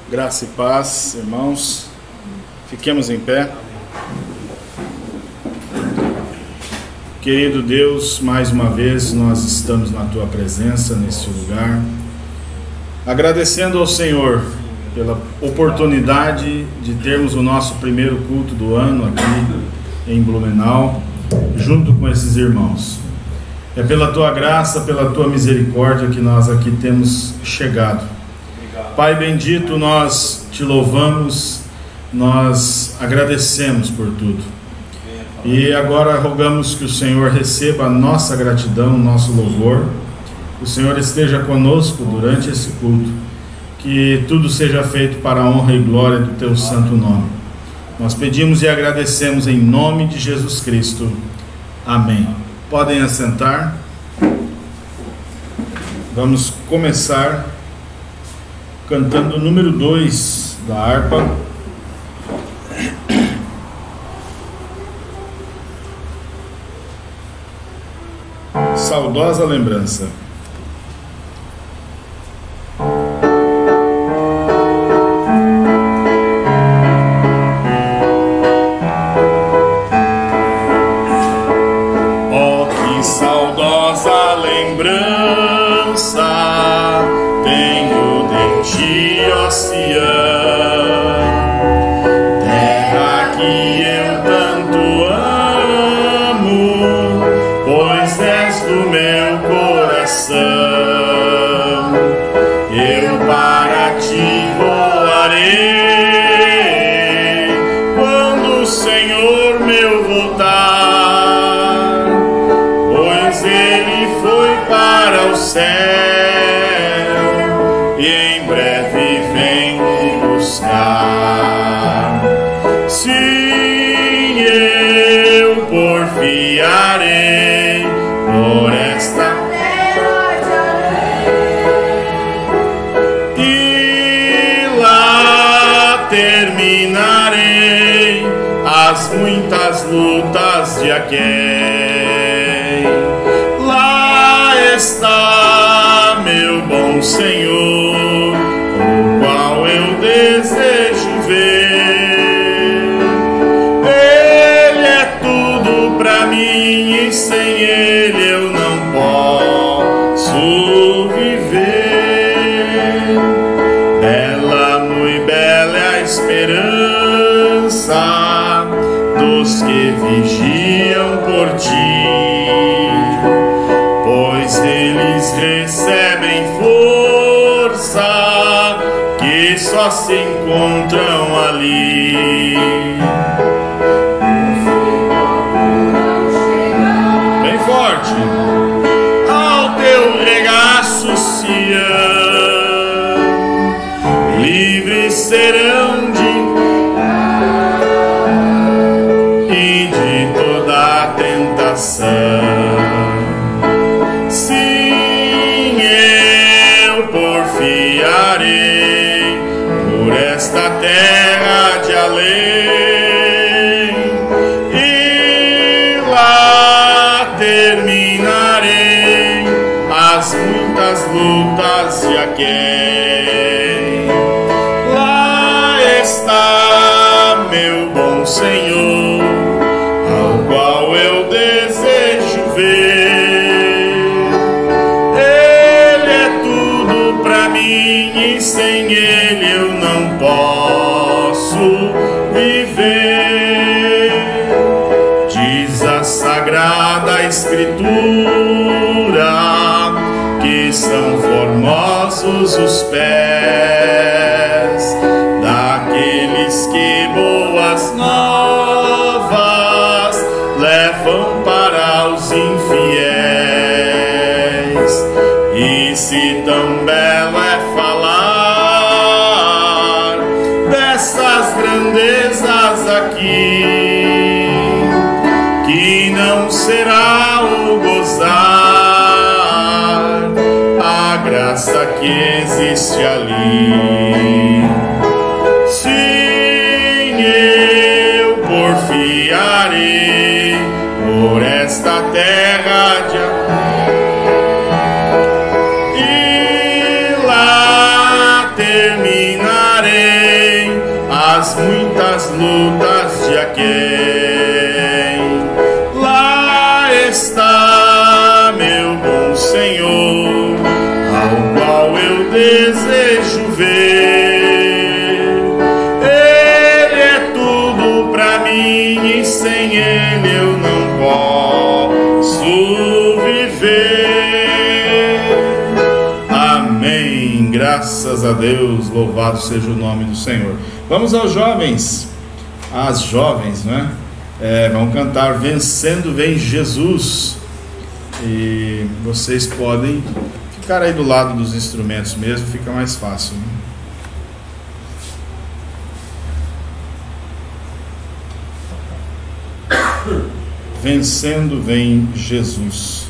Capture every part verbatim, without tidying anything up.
Graça e paz, irmãos. Fiquemos em pé. Querido Deus, mais uma vez nós estamos na Tua presença, nesse lugar, agradecendo ao Senhor pela oportunidade de termos o nosso primeiro culto do ano aqui em Blumenau, junto com esses irmãos. É pela Tua graça, pela Tua misericórdia que nós aqui temos chegado. Pai bendito, nós Te louvamos, nós agradecemos por tudo. E agora rogamos que o Senhor receba a nossa gratidão, o nosso louvor. Que o Senhor esteja conosco durante esse culto. Que tudo seja feito para a honra e glória do Teu santo nome. Nós pedimos e agradecemos em nome de Jesus Cristo. Amém. Podem assentar. Vamos começar cantando o número dois da harpa. Saudosa lembrança. Oh, que saudosa lembrança tenho de ti, ó Sião, terra que eu tanto amo, pois és do meu coração. Eu para ti voarei quando o Senhor meu voltar, pois ele foi para o céu e em breve vem me buscar. Sim, eu porfiarei por esta terra de além, e lá terminarei as muitas lutas de aquém. Lá está meu bom Senhor, o qual eu desejo ver. Ele é tudo pra mim e sem ele eu não posso viver. Bela, muito bela é a esperança dos que vigiam por ti, pois eles recebem força que só se encontram ali. Bem forte. Ao teu regaço, Sião, livres serão de e de toda a tentação. Sim, eu porfiarei por esta terra de além, e lá terminarei as muitas lutas de aquém. Lá está meu bom Senhor, ao qual eu desejo ver. Ele é tudo pra mim e sem ele eu não posso viver. Diz a Sagrada Escritura que são formosos os pés daqueles que boas novas levam para os infiéis. E se tão belo é falar dessas grandezas aqui, que não será o gozar a graça que existe ali. Sim, eu porfiarei por esta terra de amor, e lá terminarei lutas de aquém. Lá está meu bom Senhor, ao qual eu desejo ver. Ele é tudo pra mim e sem ele eu não posso viver. Amém. Graças a Deus, louvado seja o nome do Senhor. Vamos aos jovens, as jovens, né? É, vão cantar Vencendo Vem Jesus. E vocês podem ficar aí do lado dos instrumentos mesmo, fica mais fácil, né? Vencendo Vem Jesus.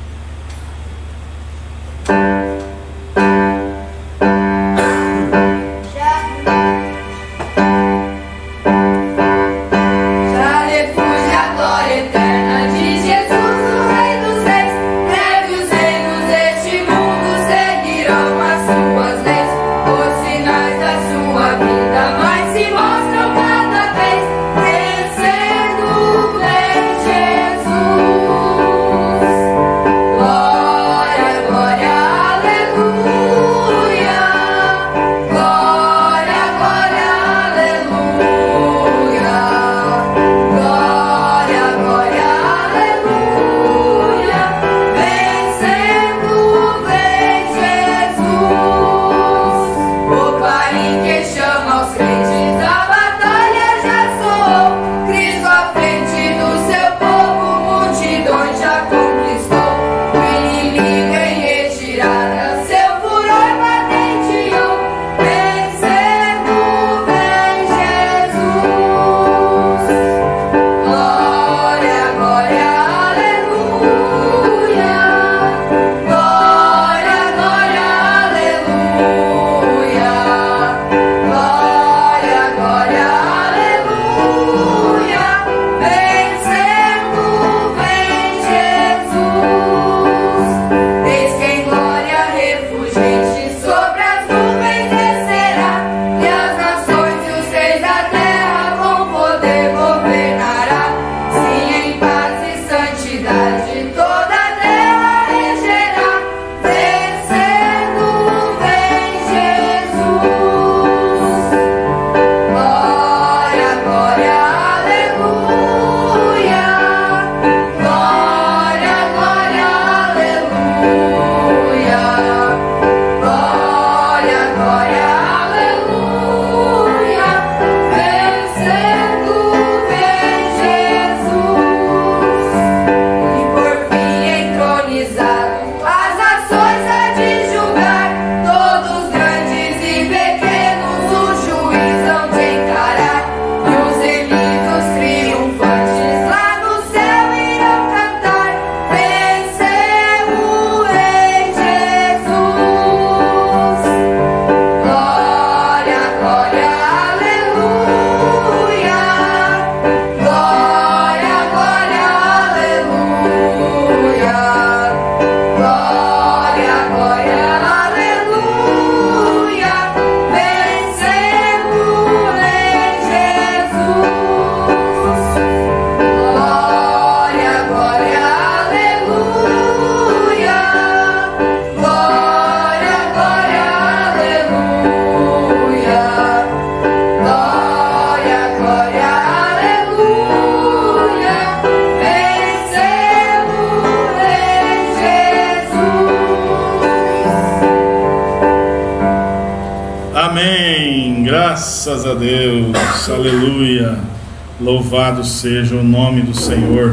Graças a Deus, aleluia, louvado seja o nome do Senhor.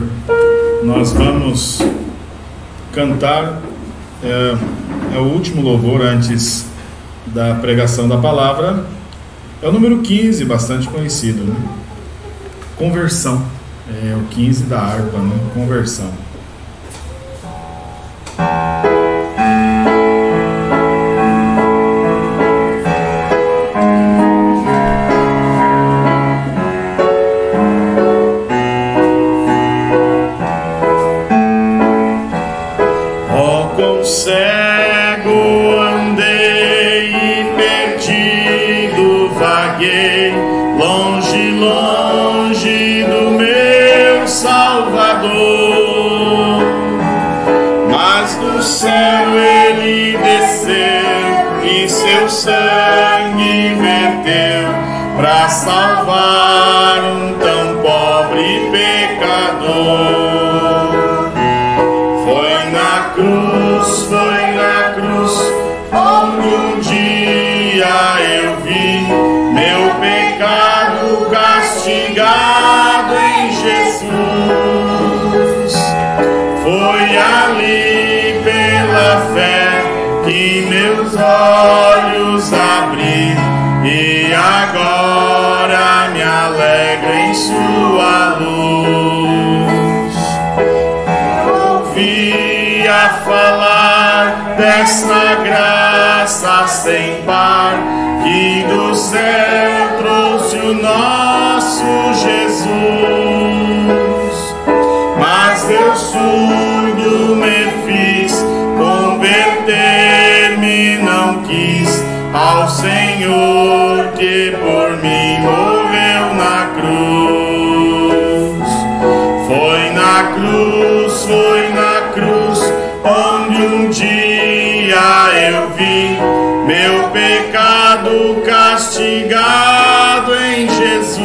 Nós vamos cantar, é, é o último louvor antes da pregação da palavra, é o número quinze, bastante conhecido, né? Conversão, é o quinze da harpa, né? Conversão. Cego andei e perdido vaguei, longe, longe sangue verteu para salvar um tão pobre pecador. Foi na cruz, foi na cruz, onde um dia eu vi meu pecado castigado em Jesus. Foi ali pela fé que meus olhos abri, e agora me alegro em sua luz. Ouvia falar desta graça sem par, que do céu trouxe o nosso Jesus. Mas eu surdo me fiz, converter-me não quis ao Senhor que por mim morreu na cruz. Foi na cruz, foi na cruz, onde um dia eu vi meu pecado castigado em Jesus.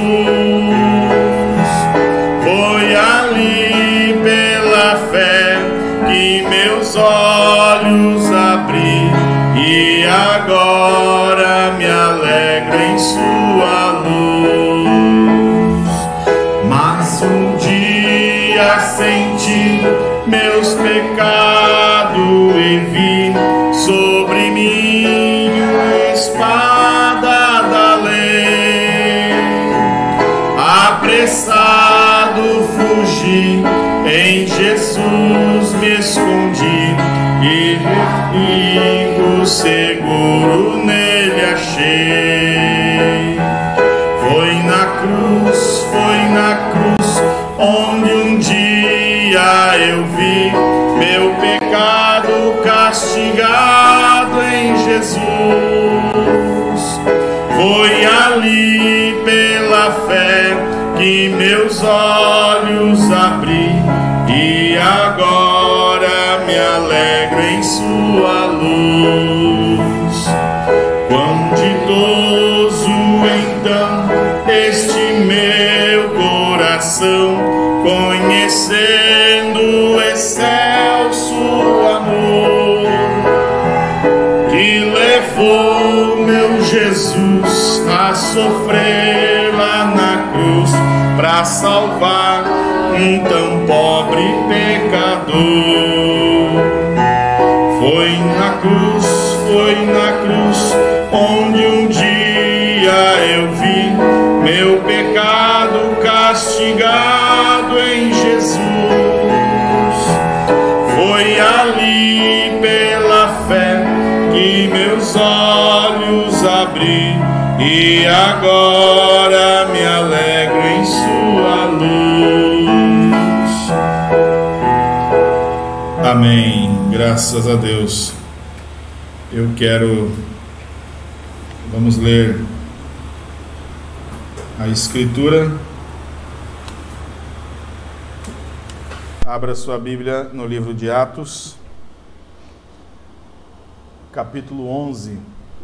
Foi ali pela fé que meus olhos abri, e agora me alegro em sua luz. Mas um dia senti meus pecados e vi sobre mim a espada da lei. Apressado fugi, em Jesus me escondi, e refúgio seguro nele achei. Foi na cruz, foi na cruz, onde um dia eu vi meu pecado castigado em Jesus. Foi ali pela fé que meus olhos abri, e agora me alegro em sua luz. Quão ditoso então este meu coração, conhecendo o excelso amor que levou meu Jesus a sofrer lá na cruz para salvar um tão pobre pecador. Foi na cruz, foi na cruz, onde um dia eu vi meu pecado castigado em Jesus. Foi ali pela fé que meus olhos abri, e agora me alegro em sua luz. Amém. Graças a Deus. Eu quero, vamos ler a Escritura. Abra sua Bíblia no livro de Atos, capítulo onze.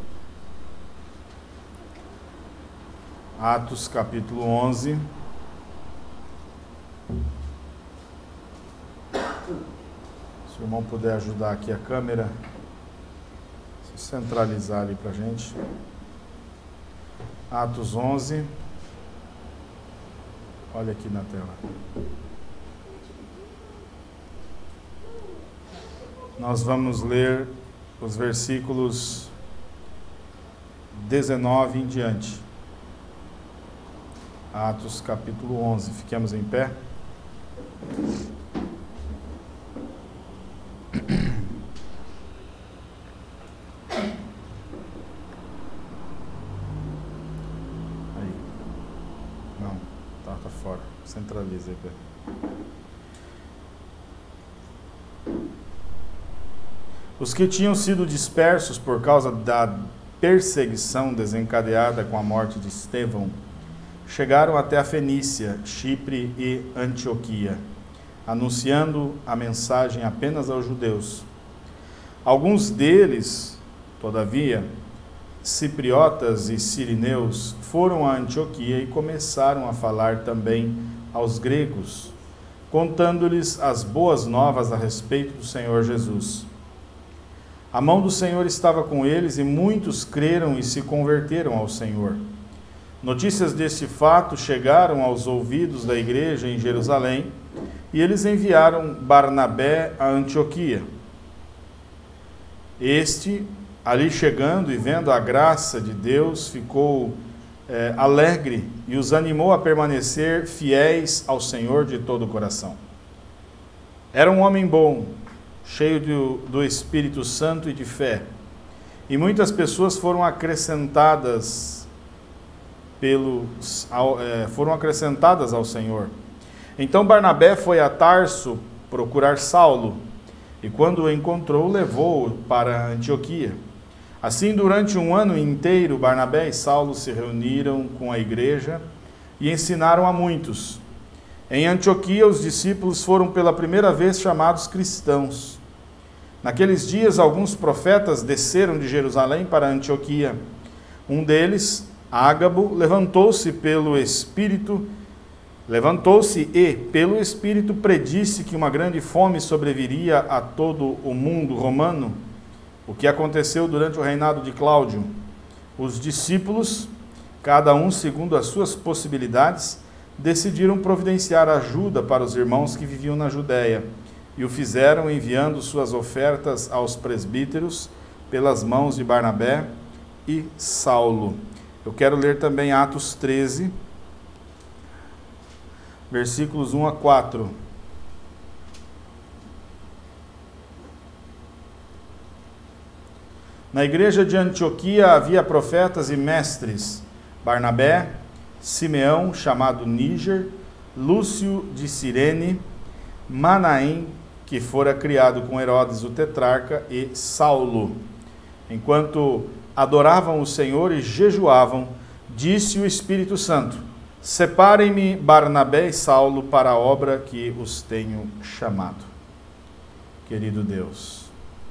Atos, capítulo onze. Se o irmão puder ajudar aqui a câmera, centralizar ali para a gente. Atos onze. Olha aqui na tela. Nós vamos ler os versículos dezenove em diante. Atos capítulo onze. Fiquemos em pé. Aí. Não, tá, tá fora. Centraliza aí, Pedro. Os que tinham sido dispersos por causa da perseguição desencadeada com a morte de Estevão chegaram até a Fenícia, Chipre e Antioquia, anunciando a mensagem apenas aos judeus. Alguns deles, todavia, cipriotas e sirineus foram a Antioquia e começaram a falar também aos gregos, contando-lhes as boas novas a respeito do Senhor Jesus. A mão do Senhor estava com eles e muitos creram e se converteram ao Senhor. Notícias deste fato chegaram aos ouvidos da igreja em Jerusalém e eles enviaram Barnabé a Antioquia. Este, ali chegando e vendo a graça de Deus, ficou é, alegre e os animou a permanecer fiéis ao Senhor de todo o coração. Era um homem bom, cheio do, do Espírito Santo e de fé, e muitas pessoas foram acrescentadas, pelos, ao, é, foram acrescentadas ao Senhor. Então Barnabé foi a Tarso procurar Saulo, e quando o encontrou, levou-o para Antioquia. Assim, durante um ano inteiro, Barnabé e Saulo se reuniram com a igreja e ensinaram a muitos. Em Antioquia, os discípulos foram pela primeira vez chamados cristãos. Naqueles dias, alguns profetas desceram de Jerusalém para Antioquia. Um deles, Ágabo, levantou-se pelo Espírito, levantou-se e, pelo Espírito, predisse que uma grande fome sobreviria a todo o mundo romano, o que aconteceu durante o reinado de Cláudio. Os discípulos, cada um segundo as suas possibilidades, decidiram providenciar ajuda para os irmãos que viviam na Judéia, e o fizeram enviando suas ofertas aos presbíteros pelas mãos de Barnabé e Saulo. Eu quero ler também Atos treze, versículos um a quatro. Na igreja de Antioquia havia profetas e mestres: Barnabé, Simeão, chamado Níger, Lúcio de Cirene, Manaém, que fora criado com Herodes o tetrarca, e Saulo. Enquanto adoravam o Senhor e jejuavam, disse o Espírito Santo: separem-me Barnabé e Saulo para a obra que os tenho chamado. Querido Deus,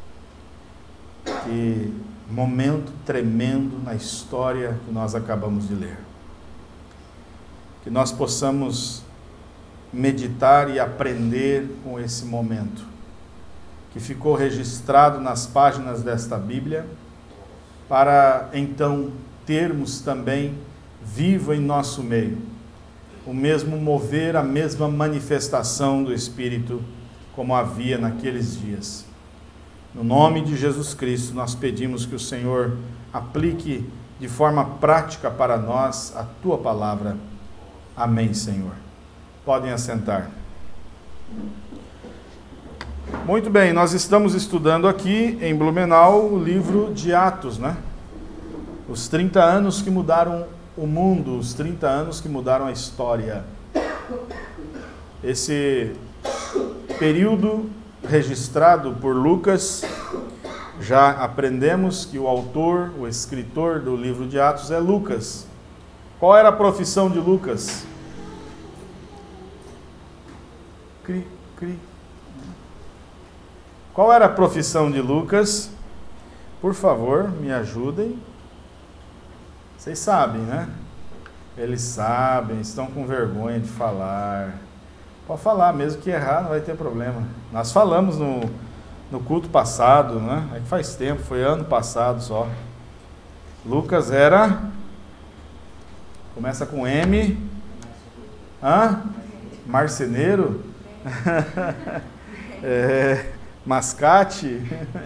que momento tremendo na história que nós acabamos de ler. Que nós possamos meditar e aprender com esse momento, que ficou registrado nas páginas desta Bíblia, para então termos também vivo em nosso meio o mesmo mover, a mesma manifestação do Espírito como havia naqueles dias. No nome de Jesus Cristo, nós pedimos que o Senhor aplique de forma prática para nós a Tua palavra. Amém, Senhor. Podem assentar. Muito bem, nós estamos estudando aqui em Blumenau o livro de Atos, né? Os trinta anos que mudaram o mundo, os trinta anos que mudaram a história. Esse período registrado por Lucas, já aprendemos que o autor, o escritor do livro de Atos é Lucas. Qual era a profissão de Lucas? Cri, cri. Qual era a profissão de Lucas? Por favor, me ajudem. Vocês sabem, né? Eles sabem, estão com vergonha de falar. Pode falar, mesmo que errar, não vai ter problema. Nós falamos no, no culto passado, né? É que faz tempo, foi ano passado só. Lucas era... Começa com M. Hã? Marceneiro? é, mascate?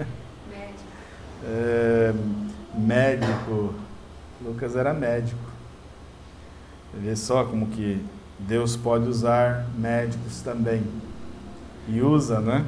É, médico. Lucas era médico. Vê só como que Deus pode usar médicos também. E usa, né?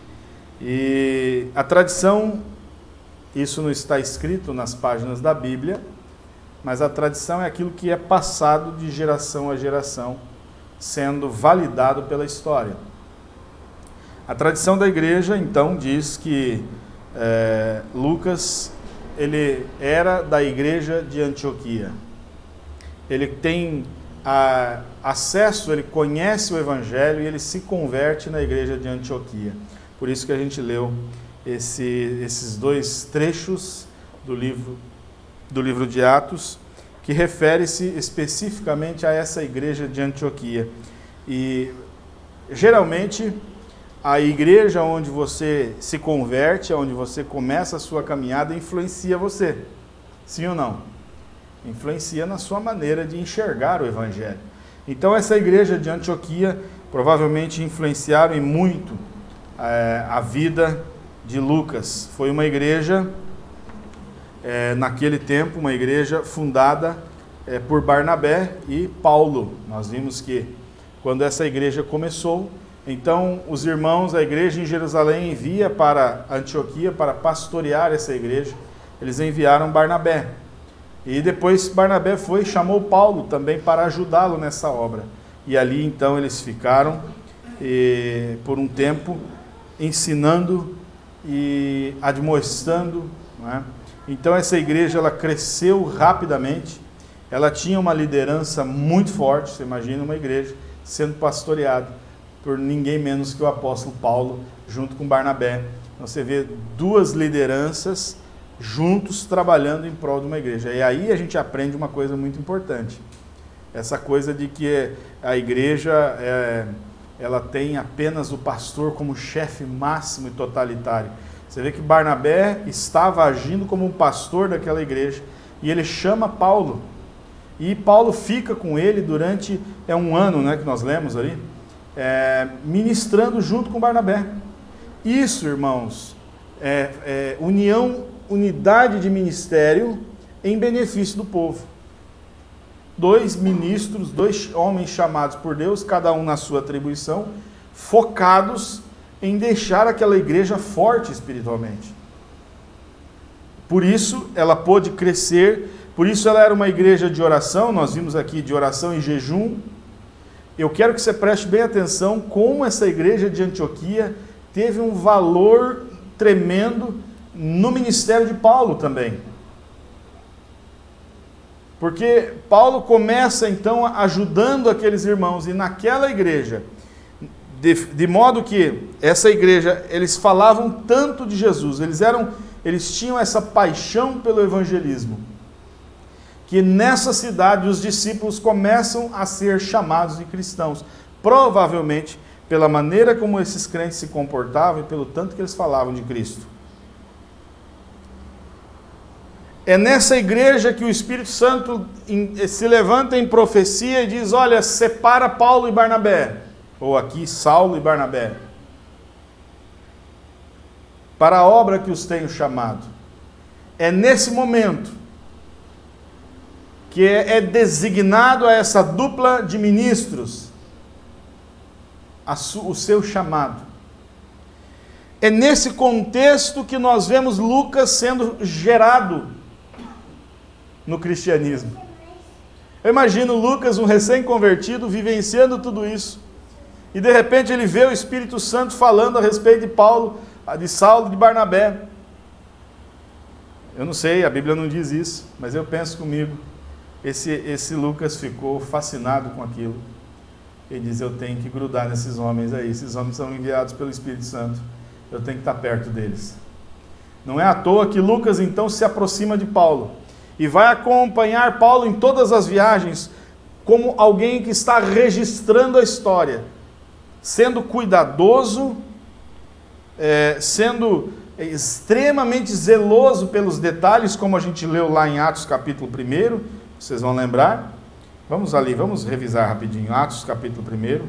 E a tradição, isso não está escrito nas páginas da Bíblia, mas a tradição é aquilo que é passado de geração a geração, sendo validado pela história. A tradição da igreja, então, diz que é, Lucas, ele era da igreja de Antioquia. Ele tem a, acesso, ele conhece o Evangelho e ele se converte na igreja de Antioquia. Por isso que a gente leu esse, esses dois trechos do livro do livro de Atos, que refere-se especificamente a essa igreja de Antioquia. E geralmente a igreja onde você se converte, onde você começa a sua caminhada, influencia você. Sim ou não? Influencia na sua maneira de enxergar o Evangelho. Então essa igreja de Antioquia provavelmente influenciaram em muito é, a vida de Lucas. Foi uma igreja, é, naquele tempo, uma igreja fundada é, por Barnabé e Paulo. Nós vimos que quando essa igreja começou, então os irmãos, a igreja em Jerusalém envia para Antioquia para pastorear essa igreja. Eles enviaram Barnabé. E depois Barnabé foi e chamou Paulo também para ajudá-lo nessa obra. E ali então eles ficaram e, por um tempo ensinando e admoestando, não é? Então essa igreja ela cresceu rapidamente, ela tinha uma liderança muito forte. Você imagina uma igreja sendo pastoreada por ninguém menos que o apóstolo Paulo, junto com Barnabé. Então você vê duas lideranças juntos trabalhando em prol de uma igreja. E aí a gente aprende uma coisa muito importante. Essa coisa de que a igreja, é, ela tem apenas o pastor como chefe máximo e totalitário. Você vê que Barnabé estava agindo como um pastor daquela igreja, e ele chama Paulo. E Paulo fica com ele durante é um ano, né, que nós lemos ali, é, ministrando junto com Barnabé. Isso, irmãos, é, é união, unidade de ministério em benefício do povo. Dois ministros, dois homens chamados por Deus, cada um na sua atribuição, focados em deixar aquela igreja forte espiritualmente. Por isso ela pôde crescer, por isso ela era uma igreja de oração. Nós vimos aqui de oração e jejum. Eu quero que você preste bem atenção como essa igreja de Antioquia teve um valor tremendo no ministério de Paulo também. Porque Paulo começa então ajudando aqueles irmãos, e naquela igreja, de, de modo que essa igreja, eles falavam tanto de Jesus, eles, eram, eles tinham essa paixão pelo evangelismo, que nessa cidade os discípulos começam a ser chamados de cristãos, provavelmente pela maneira como esses crentes se comportavam e pelo tanto que eles falavam de Cristo. É nessa igreja que o Espírito Santo se levanta em profecia e diz: olha, separa Paulo e Barnabé, ou aqui Saulo e Barnabé, para a obra que os tenho chamado. É nesse momento que é designado a essa dupla de ministros o seu chamado. É nesse contexto que nós vemos Lucas sendo gerado no cristianismo. Eu imagino Lucas, um recém-convertido, vivenciando tudo isso, e de repente ele vê o Espírito Santo falando a respeito de Paulo, de Saulo, de Barnabé. Eu não sei, a Bíblia não diz isso, mas eu penso comigo, esse, esse Lucas ficou fascinado com aquilo. Ele diz: eu tenho que grudar nesses homens aí, esses homens são enviados pelo Espírito Santo, eu tenho que estar perto deles. Não é à toa que Lucas então se aproxima de Paulo, e vai acompanhar Paulo em todas as viagens, como alguém que está registrando a história, sendo cuidadoso, é, sendo extremamente zeloso pelos detalhes, como a gente leu lá em Atos capítulo um, vocês vão lembrar. Vamos ali, vamos revisar rapidinho, Atos capítulo um,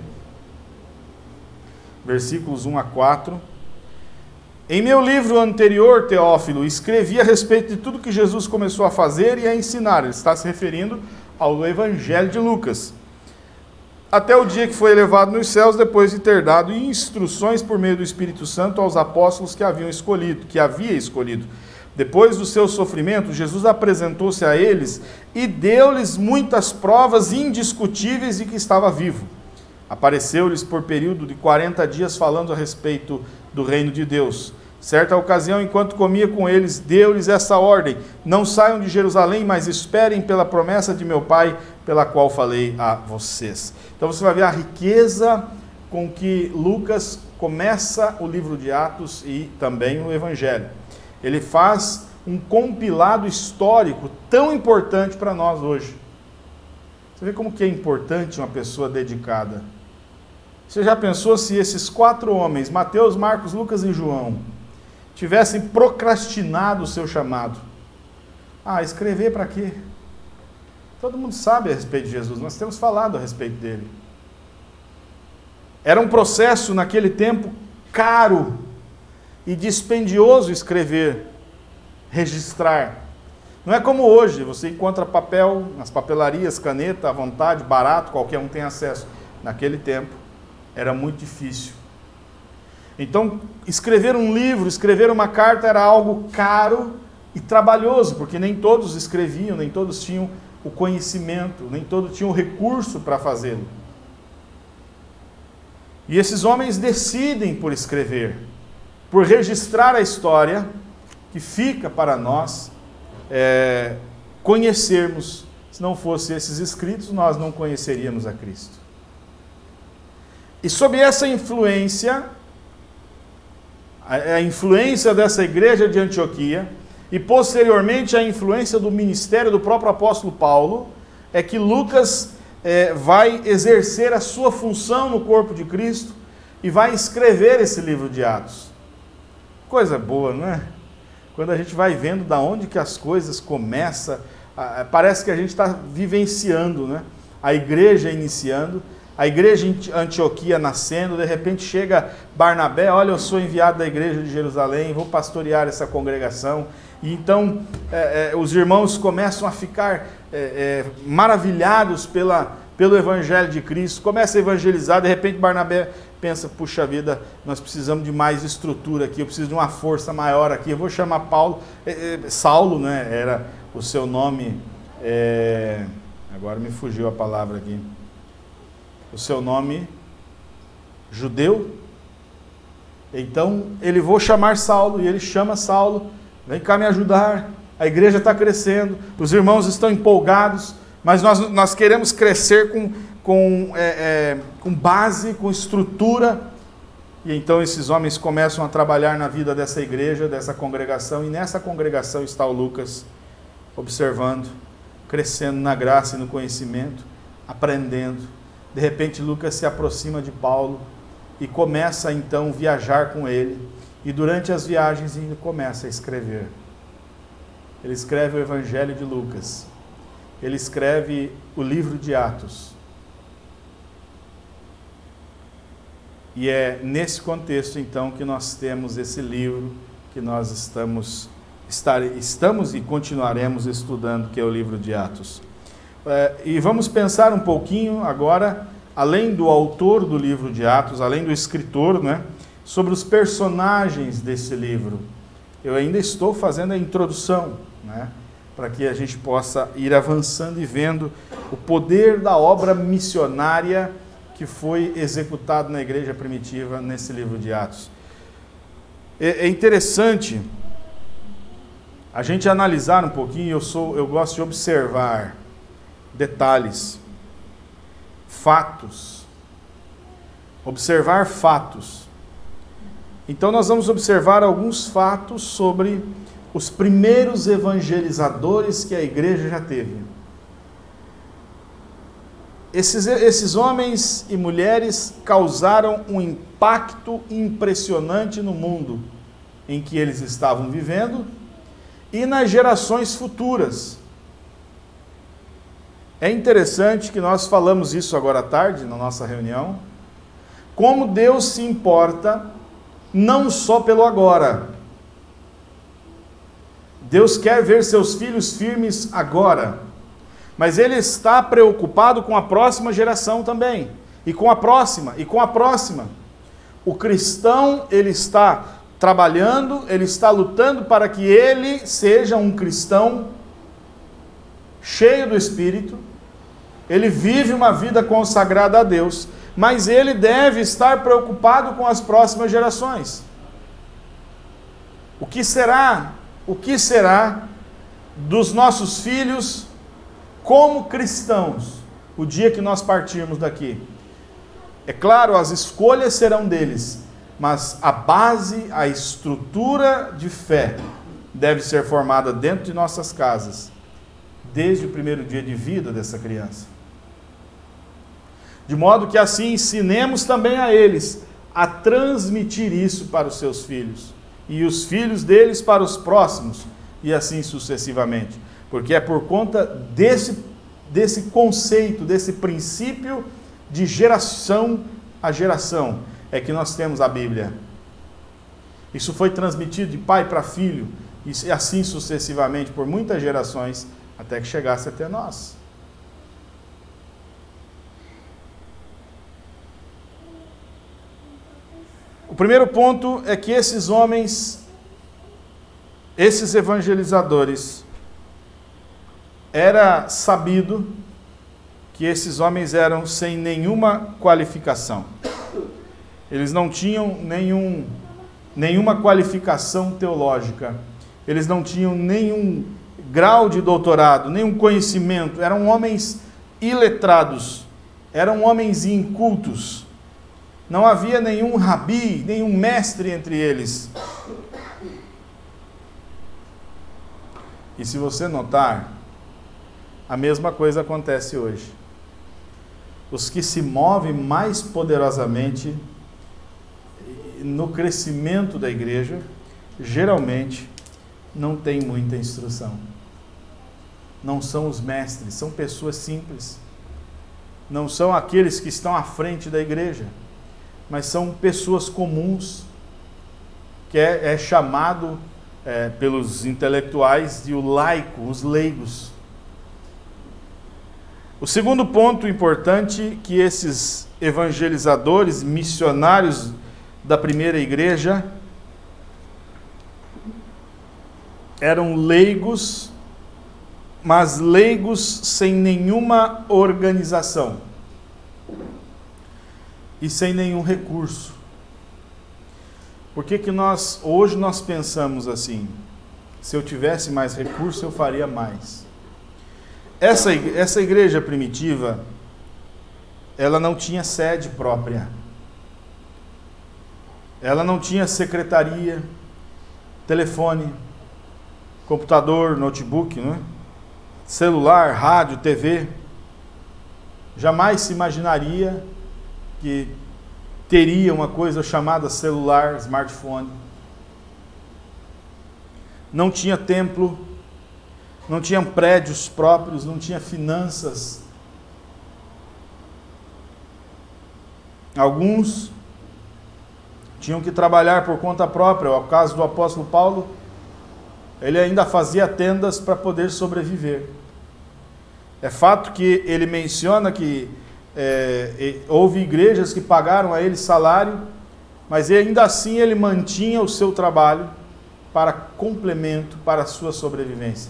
versículos um a quatro. Em meu livro anterior, Teófilo, escrevi a respeito de tudo que Jesus começou a fazer e a ensinar. Ele está se referindo ao Evangelho de Lucas. Até o dia que foi elevado nos céus, depois de ter dado instruções por meio do Espírito Santo aos apóstolos que haviam escolhido, que havia escolhido. Depois do seu sofrimento, Jesus apresentou-se a eles e deu-lhes muitas provas indiscutíveis de que estava vivo. Apareceu-lhes por período de quarenta dias falando a respeito do reino de Deus. Certa ocasião, enquanto comia com eles, deu-lhes essa ordem: não saiam de Jerusalém, mas esperem pela promessa de meu Pai, pela qual falei a vocês. Então você vai ver a riqueza com que Lucas começa o livro de Atos e também o Evangelho. Ele faz um compilado histórico tão importante para nós hoje. Você vê como que é importante uma pessoa dedicada. Você já pensou se esses quatro homens, Mateus, Marcos, Lucas e João, tivessem procrastinado o seu chamado? Ah, escrever para quê? Todo mundo sabe a respeito de Jesus, nós temos falado a respeito dele. Era um processo naquele tempo caro e dispendioso escrever, registrar. Não é como hoje, você encontra papel nas papelarias, caneta à vontade, barato, qualquer um tem acesso. Naquele tempo era muito difícil. Então, escrever um livro, escrever uma carta era algo caro e trabalhoso, porque nem todos escreviam, nem todos tinham o conhecimento, nem todos tinham o recurso para fazê-lo. E esses homens decidem por escrever, por registrar a história que fica para nós é, conhecermos. Se não fossem esses escritos, nós não conheceríamos a Cristo. E sob essa influência, a, a influência dessa igreja de Antioquia, e posteriormente a influência do ministério do próprio apóstolo Paulo, é que Lucas é, vai exercer a sua função no corpo de Cristo e vai escrever esse livro de Atos. Coisa boa, não é? Quando a gente vai vendo da onde que as coisas começam, parece que a gente está vivenciando, né? A igreja iniciando, a igreja em Antioquia nascendo, de repente chega Barnabé, olha, eu sou enviado da igreja de Jerusalém, vou pastorear essa congregação. E então é, é, os irmãos começam a ficar é, é, maravilhados pela, pelo evangelho de Cristo, começa a evangelizar, de repente Barnabé pensa, puxa vida, nós precisamos de mais estrutura aqui, eu preciso de uma força maior aqui, eu vou chamar Paulo, é, é, Saulo, né, era o seu nome, é, agora me fugiu a palavra aqui, o seu nome judeu, então ele vou chamar Saulo, e ele chama Saulo, vem cá me ajudar, a igreja está crescendo, os irmãos estão empolgados, mas nós, nós queremos crescer com, com, é, é, com base, com estrutura, e então esses homens começam a trabalhar na vida dessa igreja, dessa congregação, e nessa congregação está o Lucas, observando, crescendo na graça e no conhecimento, aprendendo. De repente Lucas se aproxima de Paulo e começa então a viajar com ele, e durante as viagens ele começa a escrever. Ele escreve o Evangelho de Lucas, ele escreve o livro de Atos. E é nesse contexto então que nós temos esse livro que nós estamos, estar, estamos e continuaremos estudando, que é o livro de Atos. É, e vamos pensar um pouquinho agora, além do autor do livro de Atos, além do escritor, né, sobre os personagens desse livro. Eu ainda estou fazendo a introdução, né, para que a gente possa ir avançando e vendo o poder da obra missionária que foi executado na igreja primitiva nesse livro de Atos. É, é interessante a gente analisar um pouquinho, eu, sou, eu gosto de observar detalhes, fatos, observar fatos. Então nós vamos observar alguns fatos sobre os primeiros evangelizadores que a igreja já teve. Esses, esses homens e mulheres causaram um impacto impressionante no mundo em que eles estavam vivendo e nas gerações futuras. É interessante que nós falamos isso agora à tarde, na nossa reunião, como Deus se importa não só pelo agora. Deus quer ver seus filhos firmes agora, mas Ele está preocupado com a próxima geração também, e com a próxima, e com a próxima. O cristão, ele está trabalhando, ele está lutando para que ele seja um cristão cheio do Espírito, ele vive uma vida consagrada a Deus, mas ele deve estar preocupado com as próximas gerações. O que será, o que será dos nossos filhos como cristãos, o dia que nós partirmos daqui? É claro, as escolhas serão deles, mas a base, a estrutura de fé deve ser formada dentro de nossas casas, desde o primeiro dia de vida dessa criança. De modo que assim ensinemos também a eles a transmitir isso para os seus filhos, e os filhos deles para os próximos, e assim sucessivamente. Porque é por conta desse, desse conceito, desse princípio de geração a geração, é que nós temos a Bíblia. Isso foi transmitido de pai para filho, e assim sucessivamente por muitas gerações, até que chegasse até nós. O primeiro ponto é que esses homens, esses evangelizadores, era sabido que esses homens eram sem nenhuma qualificação. Eles não tinham nenhum, nenhuma qualificação teológica. Eles não tinham nenhum grau de doutorado, nenhum conhecimento. Eram homens iletrados, eram homens incultos. Não havia nenhum rabi, nenhum mestre entre eles. E se você notar, a mesma coisa acontece hoje. Os que se movem mais poderosamente no crescimento da igreja, geralmente não têm muita instrução. Não são os mestres, são pessoas simples. Não são aqueles que estão à frente da igreja, mas são pessoas comuns, que é, é chamado é, pelos intelectuais de o laico, os leigos. O segundo ponto importante que esses evangelizadores, missionários da primeira igreja, eram leigos, mas leigos sem nenhuma organização e sem nenhum recurso. Por que que nós, hoje nós pensamos assim? Se eu tivesse mais recurso, eu faria mais. Essa, essa igreja primitiva, ela não tinha sede própria. Ela não tinha secretaria, telefone, computador, notebook, né? Celular, rádio, T V. Jamais se imaginaria que teria uma coisa chamada celular, smartphone. Não tinha templo, não tinha prédios próprios, não tinha finanças. Alguns tinham que trabalhar por conta própria. O caso do apóstolo Paulo, ele ainda fazia tendas para poder sobreviver. É fato que ele menciona que é, houve igrejas que pagaram a ele salário, mas ainda assim ele mantinha o seu trabalho para complemento, para a sua sobrevivência.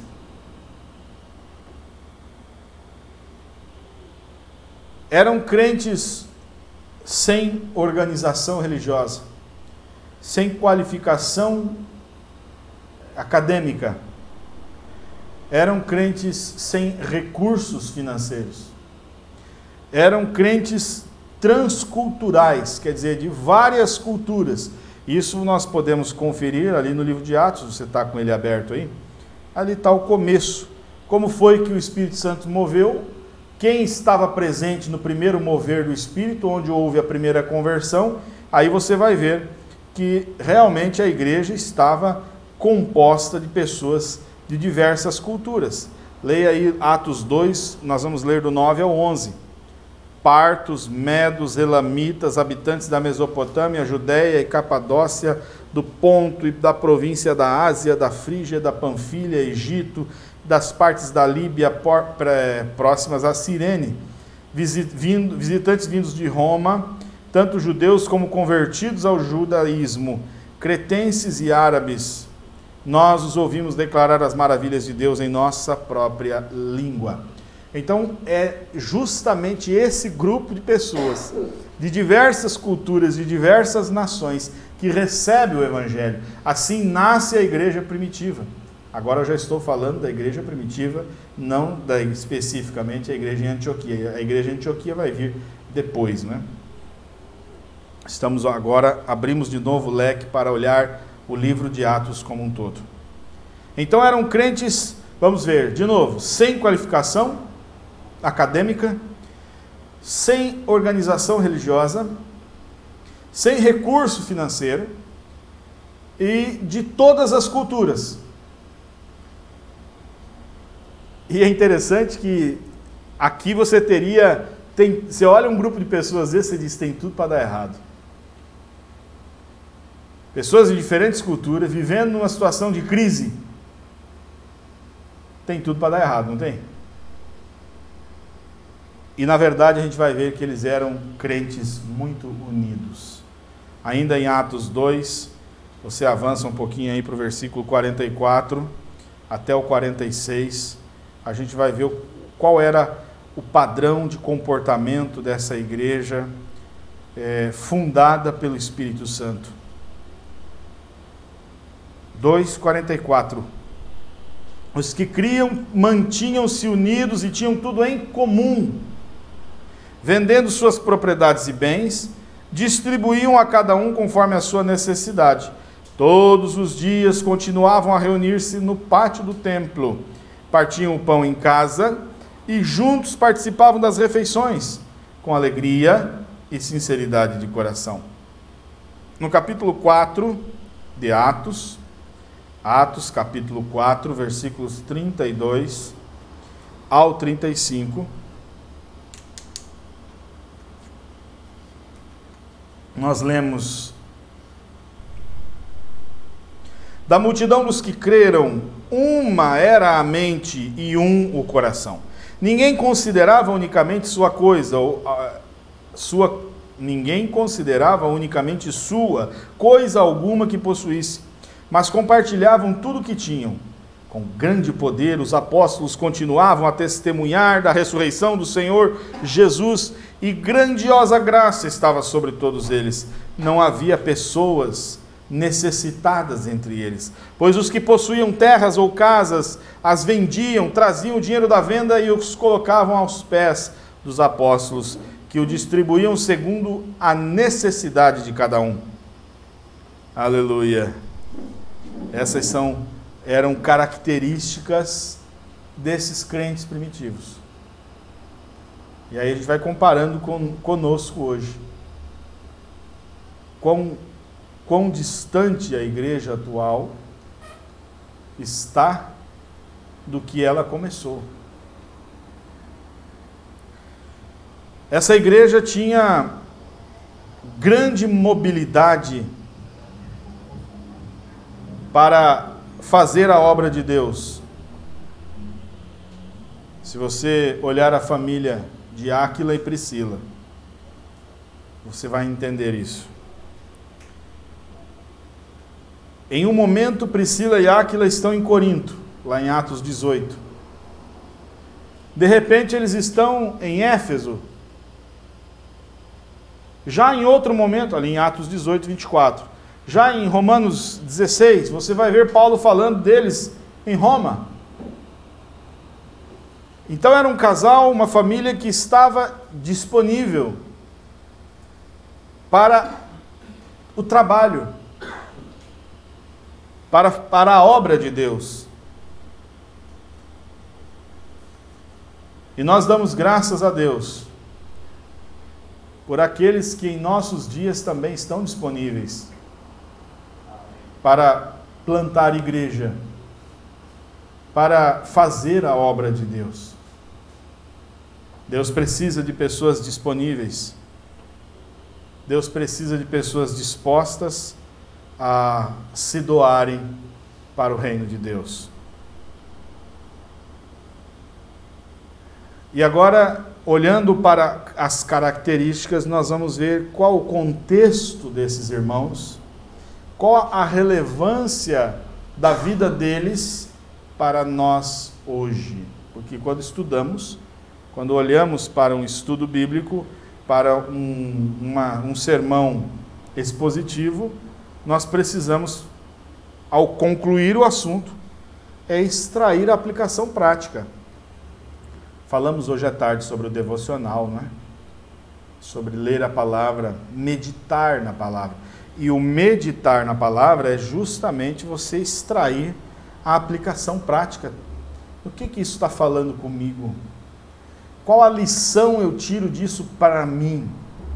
Eram crentes sem organização religiosa, sem qualificação acadêmica. Eram crentes sem recursos financeiros. Eram crentes transculturais, quer dizer, de várias culturas. Isso nós podemos conferir ali no livro de Atos, você está com ele aberto aí? Ali está o começo. Como foi que o Espírito Santo moveu? Quem estava presente no primeiro mover do Espírito, onde houve a primeira conversão? Aí você vai ver que realmente a igreja estava composta de pessoas de diversas culturas. Leia aí Atos dois, nós vamos ler do nove ao onze. Partos, medos, elamitas, habitantes da Mesopotâmia, Judéia e Capadócia, do Ponto e da província da Ásia, da Frígia, da Panfilha, Egito, das partes da Líbia próximas a Cirene, visitantes vindos de Roma, tanto judeus como convertidos ao judaísmo, cretenses e árabes. Nós os ouvimos declarar as maravilhas de Deus em nossa própria língua. Então, é justamente esse grupo de pessoas, de diversas culturas, de diversas nações, que recebe o Evangelho. Assim nasce a igreja primitiva. Agora eu já estou falando da igreja primitiva, não da, especificamente a igreja em Antioquia. A igreja em Antioquia vai vir depois, né? Estamos agora, abrimos de novo o leque para olhar o livro de Atos como um todo. Então eram crentes, vamos ver, de novo, sem qualificação acadêmica, sem organização religiosa, sem recurso financeiro e de todas as culturas. E é interessante que aqui você teria, tem, você olha um grupo de pessoas desse e diz, tem tudo para dar errado. Pessoas de diferentes culturas, vivendo numa situação de crise. Tem tudo para dar errado, não tem? E na verdade a gente vai ver que eles eram crentes muito unidos. Ainda em Atos dois, você avança um pouquinho aí para o versículo quarenta e quatro até o quarenta e seis, a gente vai ver qual era o padrão de comportamento dessa igreja é, fundada pelo Espírito Santo. dois, quarenta e quatro. Os que criam mantinham-se unidos e tinham tudo em comum. Vendendo suas propriedades e bens, distribuíam a cada um conforme a sua necessidade. Todos os dias continuavam a reunir-se no pátio do templo. Partiam o pão em casa e juntos participavam das refeições, com alegria e sinceridade de coração. No capítulo quatro de Atos, Atos capítulo quatro, versículos trinta e dois ao trinta e cinco, nós lemos: da multidão dos que creram, uma era a mente e um o coração. Ninguém considerava unicamente sua coisa, ou a, sua, ninguém considerava unicamente sua coisa alguma que possuísse, mas compartilhavam tudo o que tinham. Com grande poder, os apóstolos continuavam a testemunhar da ressurreição do Senhor Jesus, e grandiosa graça estava sobre todos eles. Não havia pessoas necessitadas entre eles, pois os que possuíam terras ou casas as vendiam, traziam o dinheiro da venda e os colocavam aos pés dos apóstolos, que o distribuíam segundo a necessidade de cada um. Aleluia! Essas são, eram características desses crentes primitivos. E aí a gente vai comparando com, conosco hoje. Quão, quão distante a igreja atual está do que ela começou. Essa igreja tinha grande mobilidade para fazer a obra de Deus. Se você olhar a família de Áquila e Priscila, você vai entender isso. Em um momento, Priscila e Áquila estão em Corinto, lá em Atos dezoito. De repente, eles estão em Éfeso. Já em outro momento, ali em Atos dezoito, vinte e quatro. Já em Romanos dezesseis, você vai ver Paulo falando deles em Roma. Então era um casal, uma família que estava disponível para o trabalho, para, para a obra de Deus. E nós damos graças a Deus por aqueles que em nossos dias também estão disponíveis para plantar igreja, para fazer a obra de Deus. Deus precisa de pessoas disponíveis. Deus precisa de pessoas dispostas a se doarem para o reino de Deus. E agora, olhando para as características, nós vamos ver qual o contexto desses irmãos, qual a relevância da vida deles para nós hoje. Porque quando estudamos, quando olhamos para um estudo bíblico, para um, uma, um sermão expositivo, nós precisamos, ao concluir o assunto, é extrair a aplicação prática. Falamos hoje à tarde sobre o devocional, não é? Sobre ler a palavra, meditar na palavra. E o meditar na palavra é justamente você extrair a aplicação prática. O que que isso está falando comigo? Qual a lição eu tiro disso para mim?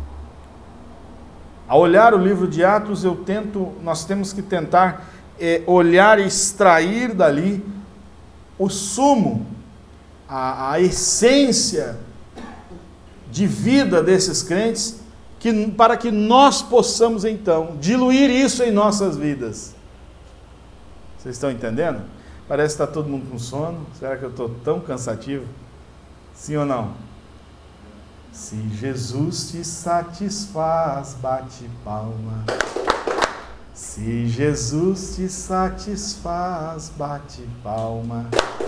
Ao olhar o livro de Atos, eu tento, nós temos que tentar é, olhar e extrair dali o sumo, a, a essência de vida desses crentes, que, para que nós possamos então diluir isso em nossas vidas. Vocês estão entendendo? Parece que está todo mundo com sono. Será que eu estou tão cansativo? Sim ou não? Se Jesus te satisfaz, bate palma. Se Jesus te satisfaz, bate palma.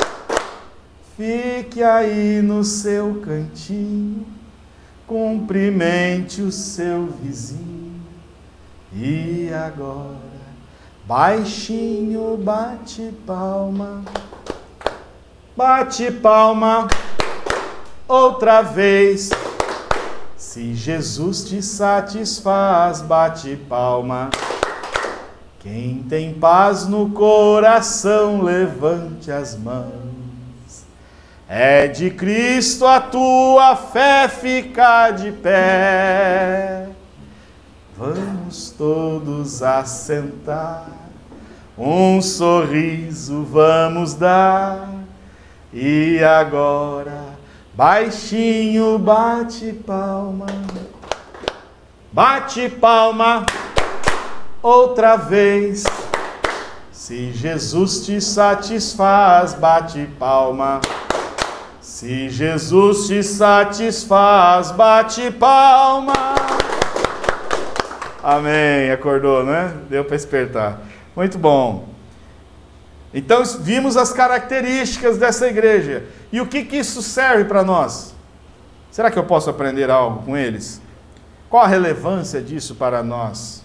Fique aí no seu cantinho, cumprimente o seu vizinho. E agora, baixinho, bate palma. Bate palma outra vez. Se Jesus te satisfaz, bate palma. Quem tem paz no coração, levante as mãos. É de Cristo a tua fé, fica de pé. Vamos todos assentar, um sorriso vamos dar. E agora, baixinho, bate palma. Bate palma outra vez. Se Jesus te satisfaz, bate palma. Se Jesus te satisfaz, bate palma. Amém. Acordou, né? Deu para despertar. Muito bom. Então vimos as características dessa igreja. E o que que isso serve para nós? Será que eu posso aprender algo com eles? Qual a relevância disso para nós?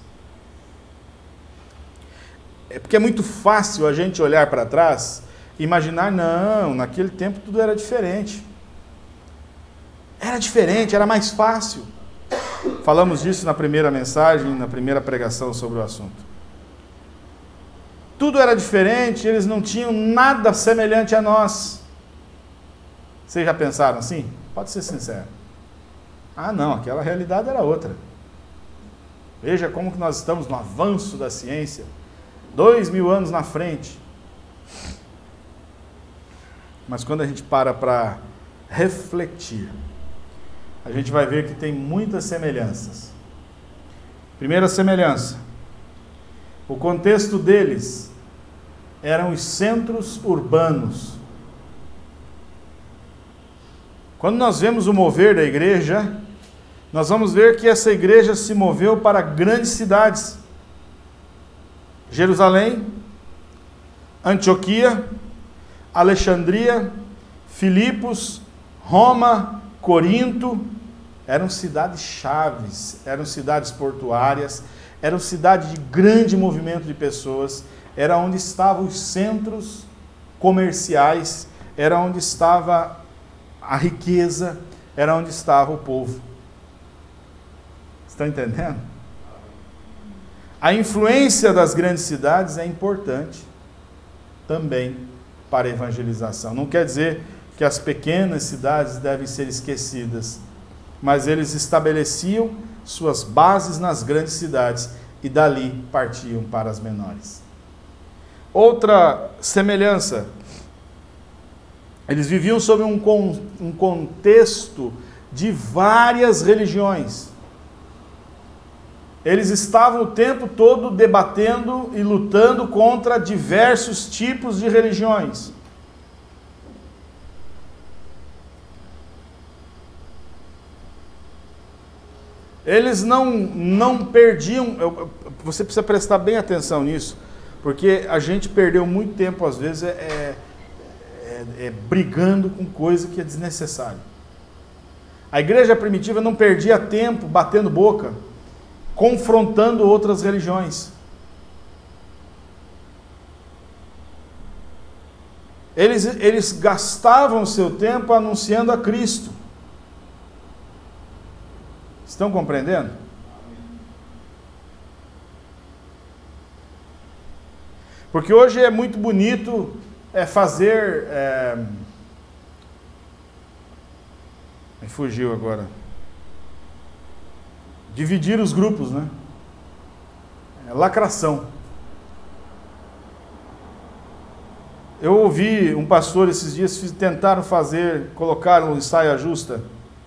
É porque é muito fácil a gente olhar para trás e imaginar, não, naquele tempo tudo era diferente. Era diferente, era mais fácil. Falamos disso na primeira mensagem, na primeira pregação sobre o assunto. Tudo era diferente, eles não tinham nada semelhante a nós. Vocês já pensaram assim? Pode ser sincero. Ah não, aquela realidade era outra. Veja como que nós estamos no avanço da ciência. Dois mil anos na frente. Mas quando a gente para para refletir, a gente vai ver que tem muitas semelhanças. Primeira semelhança. O contexto deles eram os centros urbanos. Quando nós vemos o mover da igreja, nós vamos ver que essa igreja se moveu para grandes cidades. Jerusalém, Antioquia, Alexandria, Filipos, Roma, Corinto, eram cidades chaves, eram cidades portuárias, eram cidades de grande movimento de pessoas, era onde estavam os centros comerciais, era onde estava a riqueza, era onde estava o povo. Estão entendendo? A influência das grandes cidades é importante também para a evangelização. Não quer dizer que as pequenas cidades devem ser esquecidas, mas eles estabeleciam suas bases nas grandes cidades e dali partiam para as menores. Outra semelhança, eles viviam sob um, con, um contexto de várias religiões. Eles estavam o tempo todo debatendo e lutando contra diversos tipos de religiões. Eles não, não perdiam, você precisa prestar bem atenção nisso, porque a gente perdeu muito tempo, às vezes, é, é, é, brigando com coisa que é desnecessária. A igreja primitiva não perdia tempo batendo boca, confrontando outras religiões. Eles, eles gastavam o seu tempo anunciando a Cristo. Estão compreendendo? Porque hoje é muito bonito é, fazer... É... Me fugiu agora. Dividir os grupos, né? É lacração. Eu ouvi um pastor esses dias, tentaram fazer, colocaram um saia justa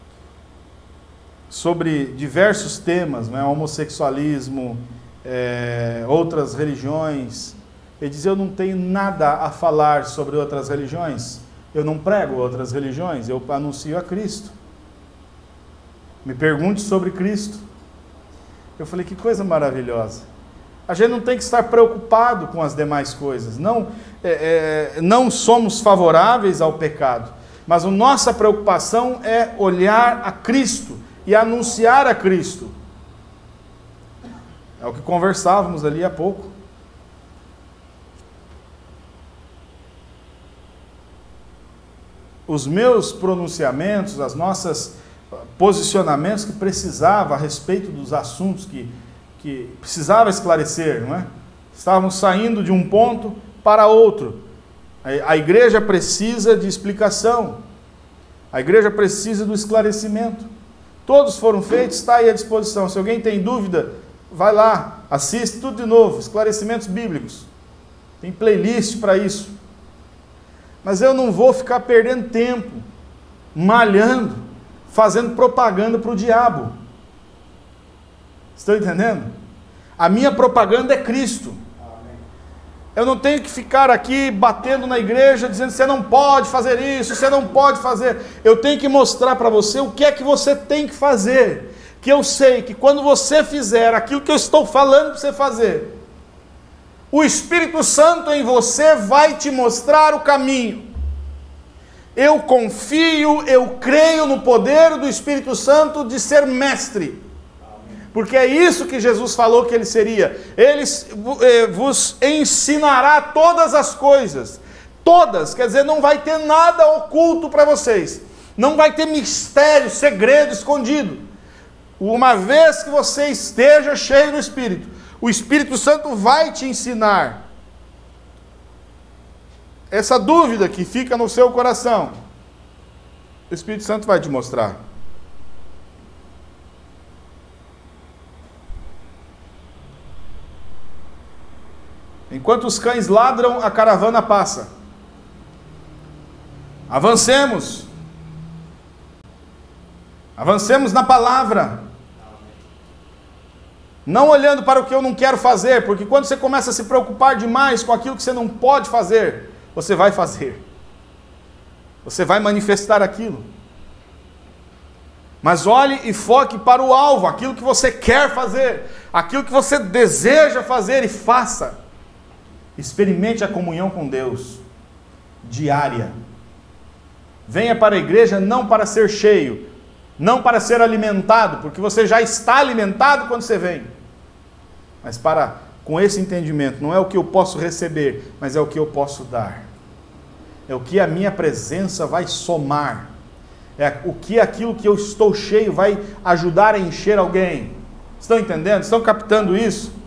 sobre diversos temas, né? Homossexualismo, é, outras religiões. Ele diz, eu não tenho nada a falar sobre outras religiões, eu não prego outras religiões, eu anuncio a Cristo. Me pergunte sobre Cristo. Eu falei, que coisa maravilhosa. A gente não tem que estar preocupado com as demais coisas. Não, é, é, não somos favoráveis ao pecado, mas a nossa preocupação é olhar a Cristo e anunciar a Cristo. É o que conversávamos ali há pouco. Os meus pronunciamentos, as nossas posicionamentos que precisava a respeito dos assuntos que, que precisava esclarecer, não é? Estávamos saindo de um ponto para outro. A, a igreja precisa de explicação. A igreja precisa do esclarecimento. Todos foram feitos, está aí à disposição. Se alguém tem dúvida, vai lá, assiste tudo de novo, esclarecimentos bíblicos. Tem playlist para isso. Mas eu não vou ficar perdendo tempo, malhando, fazendo propaganda para o diabo. Estão entendendo? A minha propaganda é Cristo. Eu não tenho que ficar aqui batendo na igreja, dizendo você não pode fazer isso, você não pode fazer. Eu tenho que mostrar para você o que é que você tem que fazer. Que eu sei que quando você fizer aquilo que eu estou falando para você fazer, o Espírito Santo em você vai te mostrar o caminho. Eu confio, eu creio no poder do Espírito Santo de ser mestre. Porque é isso que Jesus falou que ele seria. Ele vos ensinará todas as coisas. Todas, quer dizer, não vai ter nada oculto para vocês. Não vai ter mistério, segredo escondido. Uma vez que você esteja cheio do Espírito, o Espírito Santo vai te ensinar. Essa dúvida que fica no seu coração, o Espírito Santo vai te mostrar. Enquanto os cães ladram, a caravana passa. Avancemos. Avancemos na palavra. Não olhando para o que eu não quero fazer, porque quando você começa a se preocupar demais com aquilo que você não pode fazer, você vai fazer. Você vai manifestar aquilo. Mas olhe e foque para o alvo, aquilo que você quer fazer, aquilo que você deseja fazer e faça. Experimente a comunhão com Deus, diária. Venha para a igreja não para ser cheio, não para ser alimentado, porque você já está alimentado quando você vem, mas para, com esse entendimento, não é o que eu posso receber, mas é o que eu posso dar. É o que a minha presença vai somar. É o que aquilo que eu estou cheio vai ajudar a encher alguém. Estão entendendo? Estão captando isso?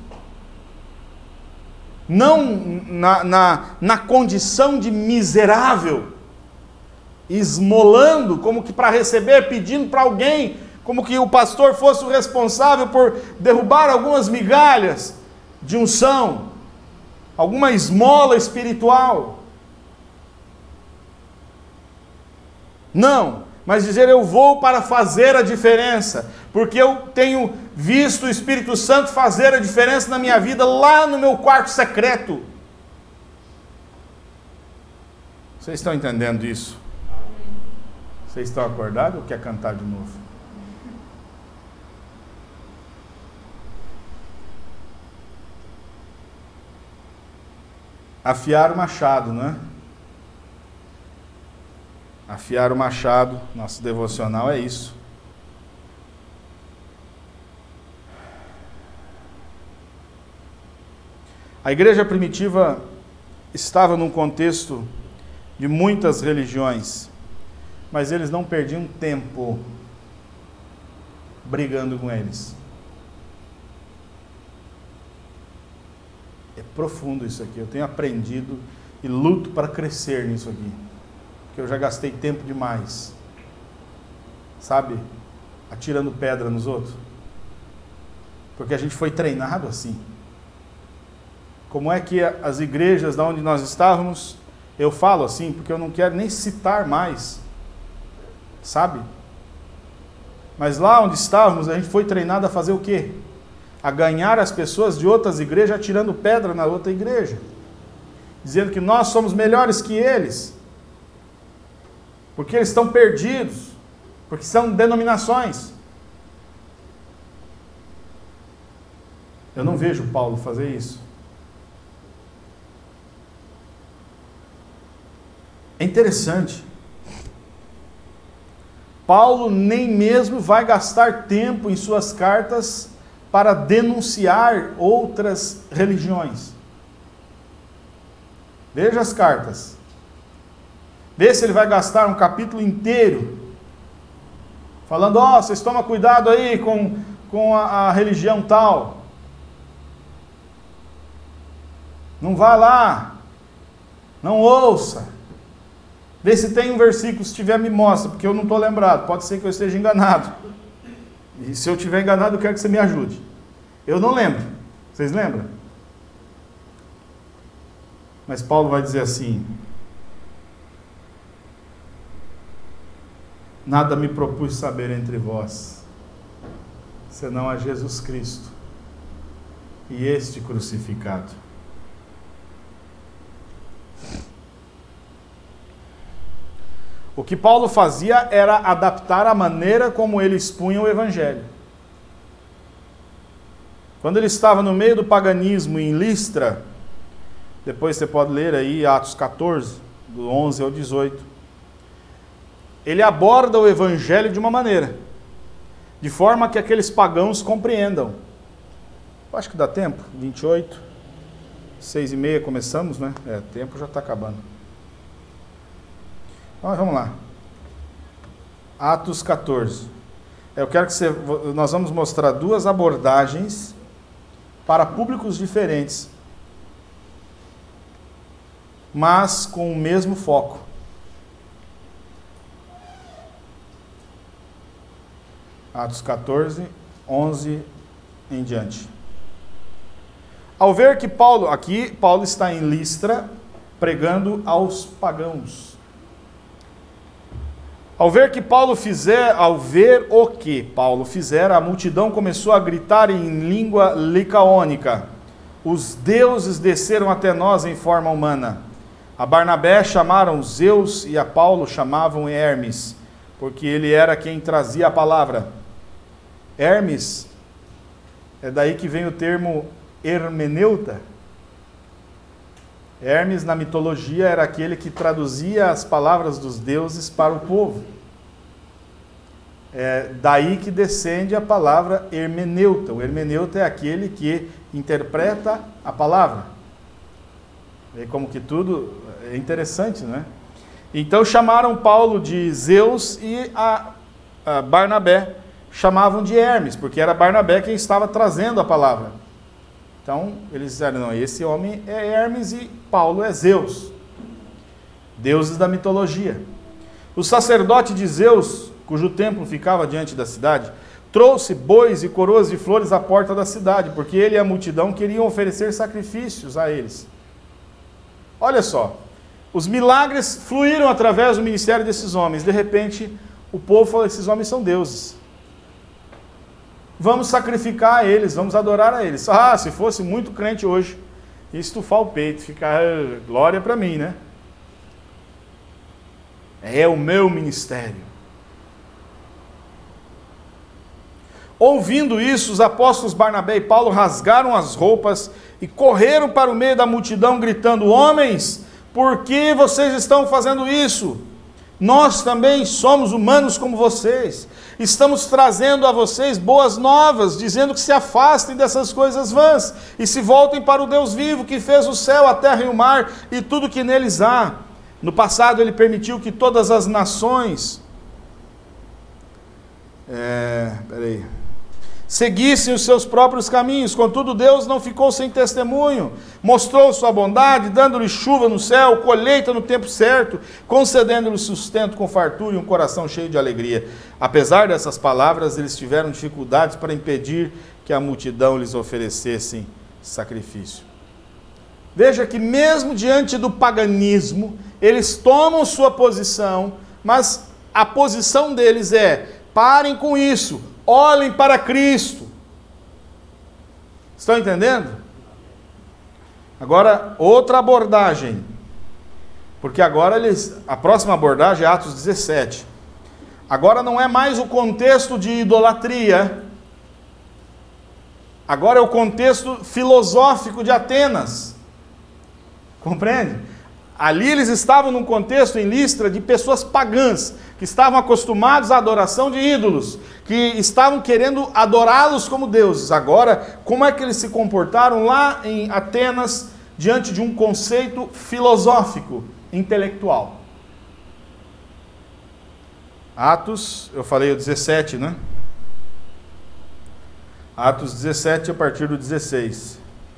Não na, na, na condição de miserável, esmolando, como que para receber, pedindo para alguém, como que o pastor fosse o responsável por derrubar algumas migalhas de unção, alguma esmola espiritual. Não, mas dizer eu vou para fazer a diferença, porque eu tenho visto o Espírito Santo fazer a diferença na minha vida lá no meu quarto secreto. Vocês estão entendendo isso? Vocês estão acordados ou quer cantar de novo? Afiar o machado, não é? Afiar o machado, nosso devocional é isso. A igreja primitiva estava num contexto de muitas religiões, mas eles não perdiam tempo brigando com eles. É profundo isso aqui, eu tenho aprendido e luto para crescer nisso aqui, porque eu já gastei tempo demais, sabe, atirando pedra nos outros, porque a gente foi treinado assim. Como é que as igrejas de onde nós estávamos, eu falo assim, porque eu não quero nem citar mais, sabe? Mas lá onde estávamos, a gente foi treinado a fazer o quê? A ganhar as pessoas de outras igrejas, atirando pedra na outra igreja, dizendo que nós somos melhores que eles, porque eles estão perdidos, porque são denominações. Eu não vejo Paulo fazer isso. É interessante. Paulo nem mesmo vai gastar tempo em suas cartas para denunciar outras religiões. Veja as cartas. Vê se ele vai gastar um capítulo inteiro falando, ó, oh, vocês tomam cuidado aí com, com a, a religião tal. Não vá lá. Não ouça. Vê se tem um versículo, se tiver me mostra, porque eu não estou lembrado, pode ser que eu esteja enganado. E se eu estiver enganado, eu quero que você me ajude. Eu não lembro. Vocês lembram? Mas Paulo vai dizer assim: nada me propus saber entre vós, senão a Jesus Cristo e este crucificado. O que Paulo fazia era adaptar a maneira como ele expunha o Evangelho. Quando ele estava no meio do paganismo em Listra, depois você pode ler aí Atos catorze, do onze ao dezoito, ele aborda o Evangelho de uma maneira, de forma que aqueles pagãos compreendam. Eu acho que dá tempo, vinte e oito, seis e meia começamos, né? É, o tempo já está acabando. Então, vamos lá. Atos catorze. Eu quero que você... Nós vamos mostrar duas abordagens para públicos diferentes, mas com o mesmo foco. Atos catorze, onze em diante. Ao ver que Paulo... Aqui, Paulo está em Listra, pregando aos pagãos. Ao ver que Paulo fizer, ao ver o que Paulo fizer, a multidão começou a gritar em língua licaônica: os deuses desceram até nós em forma humana. A Barnabé chamaram Zeus e a Paulo chamavam Hermes, porque ele era quem trazia a palavra. Hermes, é daí que vem o termo hermeneuta. Hermes, na mitologia, era aquele que traduzia as palavras dos deuses para o povo. É daí que descende a palavra hermeneuta. O hermeneuta é aquele que interpreta a palavra. Vê como que tudo é interessante, não é? Então chamaram Paulo de Zeus e a, a Barnabé chamavam de Hermes, porque era Barnabé quem estava trazendo a palavra. Então, eles disseram, não, esse homem é Hermes e Paulo é Zeus. Deuses da mitologia. O sacerdote de Zeus, cujo templo ficava diante da cidade, trouxe bois e coroas de flores à porta da cidade, porque ele e a multidão queriam oferecer sacrifícios a eles. Olha só, os milagres fluíram através do ministério desses homens. De repente, o povo falou, esses homens são deuses. Vamos sacrificar a eles, vamos adorar a eles. Ah, se fosse muito crente hoje, ia estufar o peito, ficar glória para mim, né? É o meu ministério. Ouvindo isso, os apóstolos Barnabé e Paulo rasgaram as roupas e correram para o meio da multidão, gritando: homens, por que vocês estão fazendo isso? Nós também somos humanos como vocês. Estamos trazendo a vocês boas novas, dizendo que se afastem dessas coisas vãs e se voltem para o Deus vivo, que fez o céu, a terra e o mar e tudo que neles há. No passado ele permitiu que todas as nações é, peraí, seguissem os seus próprios caminhos. Contudo, Deus não ficou sem testemunho, mostrou sua bondade, dando-lhe chuva no céu, colheita no tempo certo, concedendo-lhe sustento com fartura e um coração cheio de alegria. Apesar dessas palavras, eles tiveram dificuldades para impedir que a multidão lhes oferecesse sacrifício. Veja que mesmo diante do paganismo, eles tomam sua posição, mas a posição deles é: parem com isso, olhem para Cristo. Estão entendendo? Agora, outra abordagem. Porque agora eles, a próxima abordagem é Atos dezessete. Agora não é mais o contexto de idolatria. Agora é o contexto filosófico de Atenas. Compreende? Ali eles estavam num contexto em Listra de pessoas pagãs, que estavam acostumados à adoração de ídolos, que estavam querendo adorá-los como deuses. Agora, como é que eles se comportaram lá em Atenas, diante de um conceito filosófico, intelectual? Atos, eu falei o dezessete, né? Atos dezessete, a partir do dezesseis.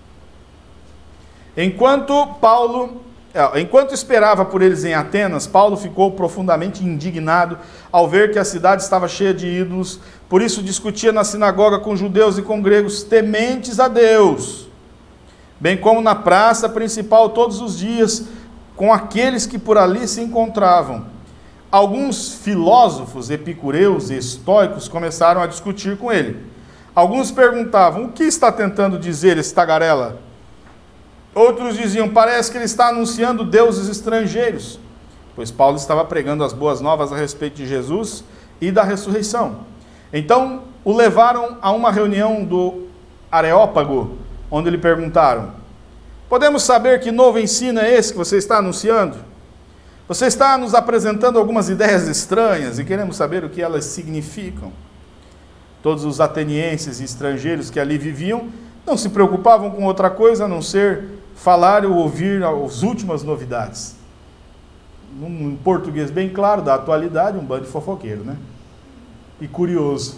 Enquanto Paulo... Enquanto esperava por eles em Atenas, Paulo ficou profundamente indignado ao ver que a cidade estava cheia de ídolos. Por isso discutia na sinagoga com judeus e com gregos tementes a Deus, bem como na praça principal todos os dias, com aqueles que por ali se encontravam. Alguns filósofos epicureus e estoicos começaram a discutir com ele. Alguns perguntavam: o que está tentando dizer esse tagarela? Outros diziam: parece que ele está anunciando deuses estrangeiros, pois Paulo estava pregando as boas novas a respeito de Jesus e da ressurreição. Então o levaram a uma reunião do Areópago, onde lhe perguntaram: podemos saber que novo ensino é esse que você está anunciando? Você está nos apresentando algumas ideias estranhas e queremos saber o que elas significam. Todos os atenienses e estrangeiros que ali viviam não se preocupavam com outra coisa a não ser falar ou ouvir as últimas novidades. Num português bem claro, da atualidade, um bando de fofoqueiro, né? E curioso.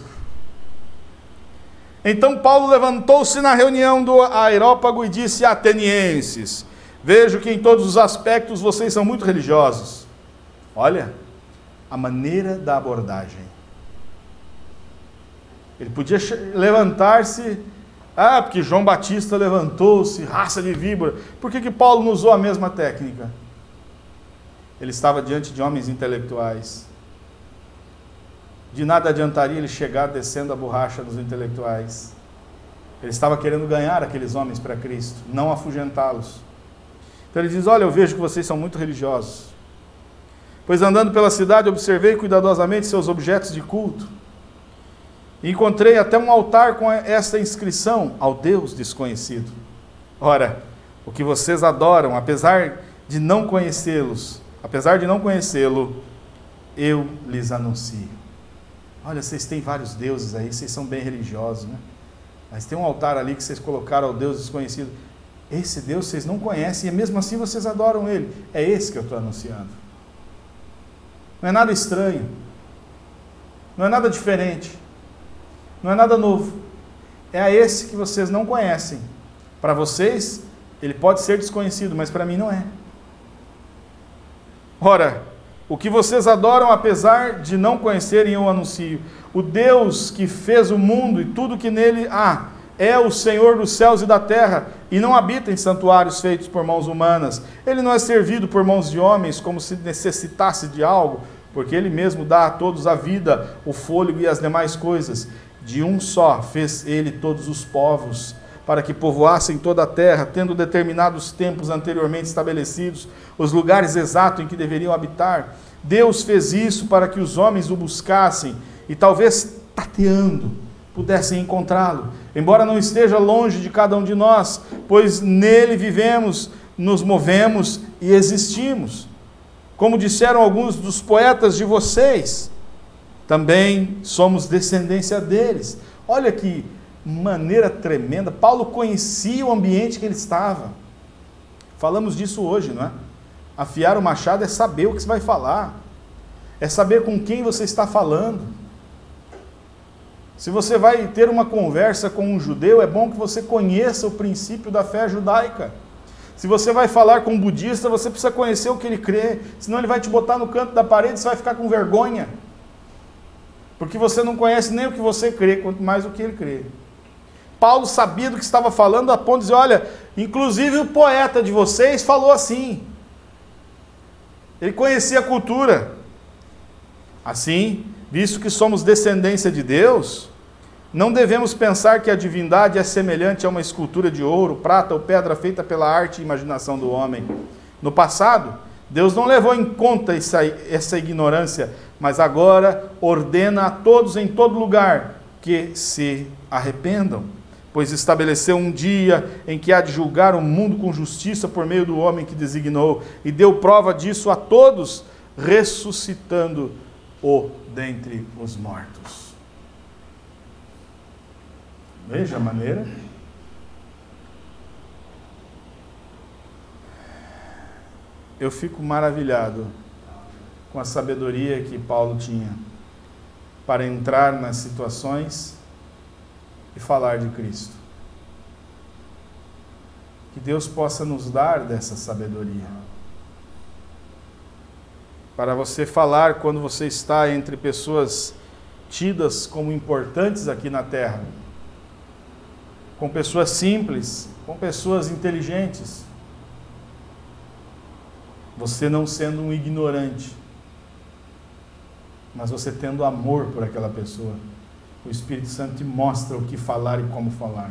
Então Paulo levantou-se na reunião do Areópago e disse: atenienses, vejo que em todos os aspectos vocês são muito religiosos. Olha, a maneira da abordagem. Ele podia levantar-se... Ah, porque João Batista levantou-se, raça de víbora. Por que que Paulo não usou a mesma técnica? Ele estava diante de homens intelectuais. De nada adiantaria ele chegar descendo a borracha dos intelectuais. Ele estava querendo ganhar aqueles homens para Cristo, não afugentá-los. Então ele diz: olha, eu vejo que vocês são muito religiosos. Pois andando pela cidade observei cuidadosamente seus objetos de culto. Encontrei até um altar com esta inscrição: ao Deus desconhecido. Ora, o que vocês adoram, apesar de não conhecê-los, apesar de não conhecê-lo, eu lhes anuncio. Olha, vocês têm vários deuses aí, vocês são bem religiosos, né? Mas tem um altar ali que vocês colocaram ao Deus desconhecido. Esse Deus vocês não conhecem e mesmo assim vocês adoram ele. É esse que eu estou anunciando. Não é nada estranho, não é nada diferente, não é nada novo. É a esse que vocês não conhecem. Para vocês, ele pode ser desconhecido, mas para mim não é. Ora, o que vocês adoram, apesar de não conhecerem, eu anuncio. O Deus que fez o mundo e tudo que nele há, é o Senhor dos céus e da terra, e não habita em santuários feitos por mãos humanas. Ele não é servido por mãos de homens, como se necessitasse de algo, porque ele mesmo dá a todos a vida, o fôlego e as demais coisas. De um só fez ele todos os povos, para que povoassem toda a terra, tendo determinados tempos anteriormente estabelecidos, os lugares exatos em que deveriam habitar. Deus fez isso para que os homens o buscassem, e talvez tateando, pudessem encontrá-lo, embora não esteja longe de cada um de nós, pois nele vivemos, nos movemos e existimos. Como disseram alguns dos poetas de vocês, também somos descendência deles. Olha que maneira tremenda. Paulo conhecia o ambiente que ele estava. Falamos disso hoje, não é? Afiar o machado é saber o que você vai falar, é saber com quem você está falando. Se você vai ter uma conversa com um judeu, é bom que você conheça o princípio da fé judaica. Se você vai falar com um budista, você precisa conhecer o que ele crê, senão ele vai te botar no canto da parede e você vai ficar com vergonha. Porque você não conhece nem o que você crê, quanto mais o que ele crê. Paulo sabia do que estava falando, a ponto de dizer, olha, inclusive o poeta de vocês falou assim. Ele conhecia a cultura. Assim, visto que somos descendência de Deus, não devemos pensar que a divindade é semelhante a uma escultura de ouro, prata ou pedra feita pela arte e imaginação do homem. No passado, Deus não levou em conta essa, essa ignorância, mas agora ordena a todos em todo lugar que se arrependam, pois estabeleceu um dia em que há de julgar o mundo com justiça por meio do homem que designou, e deu prova disso a todos, ressuscitando-o dentre os mortos. Veja a maneira. Eu fico maravilhado com a sabedoria que Paulo tinha para entrar nas situações e falar de Cristo. Que Deus possa nos dar dessa sabedoria. Para você falar quando você está entre pessoas tidas como importantes aqui na terra, com pessoas simples, com pessoas inteligentes, você não sendo um ignorante, mas você tendo amor por aquela pessoa. O Espírito Santo te mostra o que falar e como falar.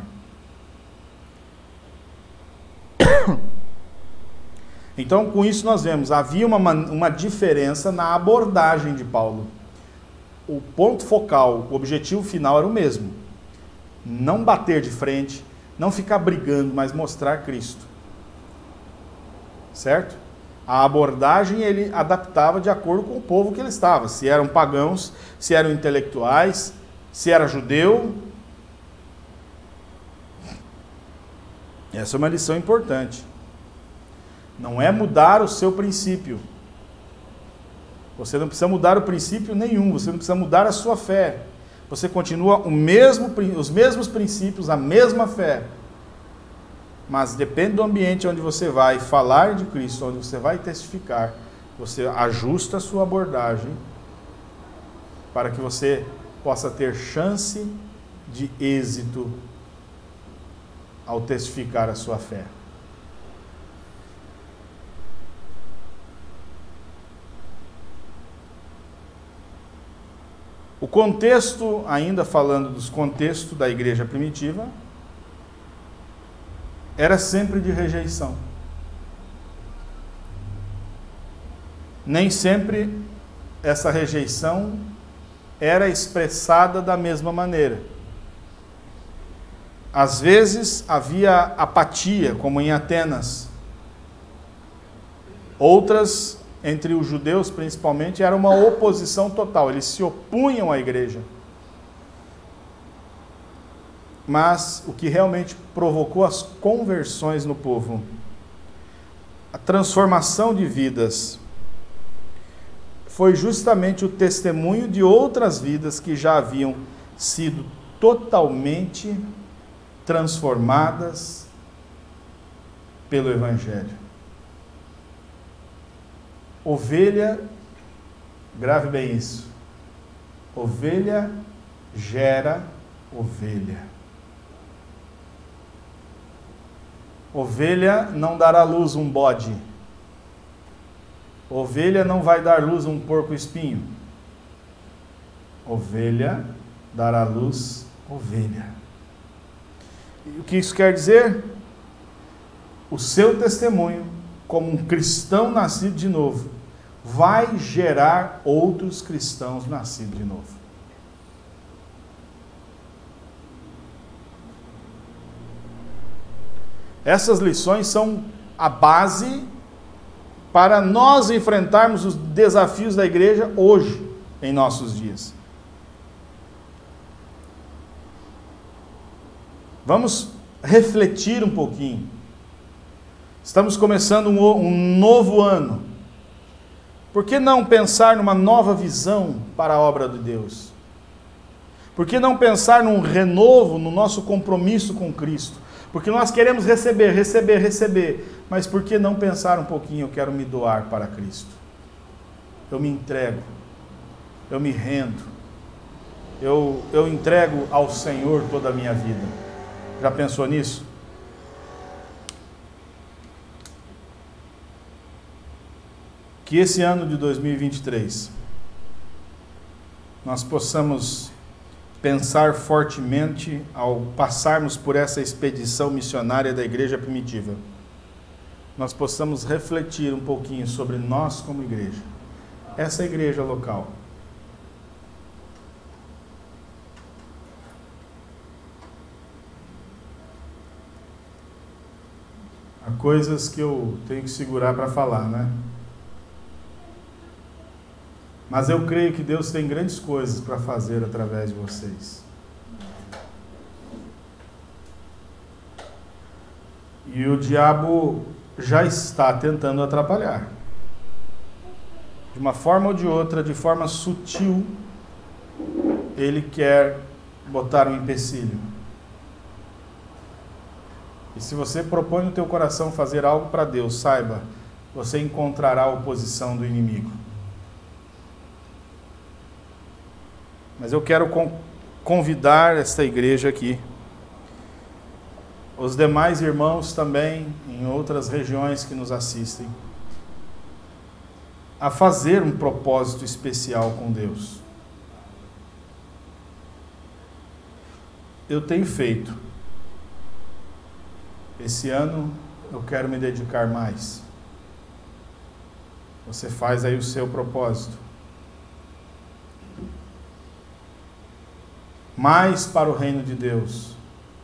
Então, com isso nós vemos, havia uma, uma diferença na abordagem de Paulo. O ponto focal, o objetivo final era o mesmo. Não bater de frente, não ficar brigando, mas mostrar Cristo. Certo? A abordagem ele adaptava de acordo com o povo que ele estava. Se eram pagãos, se eram intelectuais, se era judeu. Essa é uma lição importante. Não é mudar o seu princípio. Você não precisa mudar o princípio nenhum, você não precisa mudar a sua fé. Você continua o mesmo, os mesmos princípios, a mesma fé. Mas depende do ambiente onde você vai falar de Cristo, onde você vai testificar, você ajusta a sua abordagem para que você possa ter chance de êxito ao testificar a sua fé. O contexto, ainda falando dos contextos da igreja primitiva, era sempre de rejeição. Nem sempre essa rejeição era expressada da mesma maneira. Às vezes havia apatia, como em Atenas. Outras, entre os judeus principalmente, era uma oposição total. Eles se opunham à igreja. Mas o que realmente provocou as conversões no povo, a transformação de vidas, foi justamente o testemunho de outras vidas que já haviam sido totalmente transformadas pelo Evangelho. Ovelha, grave bem isso, ovelha gera ovelha. Ovelha não dará à luz um bode. Ovelha não vai dar luz um porco espinho. Ovelha dará à luz ovelha. E o que isso quer dizer? O seu testemunho, como um cristão nascido de novo, vai gerar outros cristãos nascidos de novo. Essas lições são a base para nós enfrentarmos os desafios da igreja hoje, em nossos dias. Vamos refletir um pouquinho. Estamos começando um, um novo ano. Por que não pensar numa nova visão para a obra de Deus? Por que não pensar num renovo no nosso compromisso com Cristo? Porque nós queremos receber, receber, receber. Mas por que não pensar um pouquinho, eu quero me doar para Cristo? Eu me entrego, eu me rendo, eu, eu entrego ao Senhor toda a minha vida. Já pensou nisso? Que esse ano de dois mil e vinte e três nós possamos pensar fortemente ao passarmos por essa expedição missionária da igreja primitiva. Nós possamos refletir um pouquinho sobre nós como igreja, essa igreja local. Há coisas que eu tenho que segurar para falar, né? Mas eu creio que Deus tem grandes coisas para fazer através de vocês. E o diabo já está tentando atrapalhar. De uma forma ou de outra, de forma sutil, ele quer botar um empecilho. E se você propõe no teu coração fazer algo para Deus, saiba, você encontrará a oposição do inimigo. Mas eu quero convidar esta igreja aqui, os demais irmãos também em outras regiões que nos assistem, a fazer um propósito especial com Deus. Eu tenho feito. Esse ano eu quero me dedicar mais. Você faz aí o seu propósito. Mais para o reino de Deus.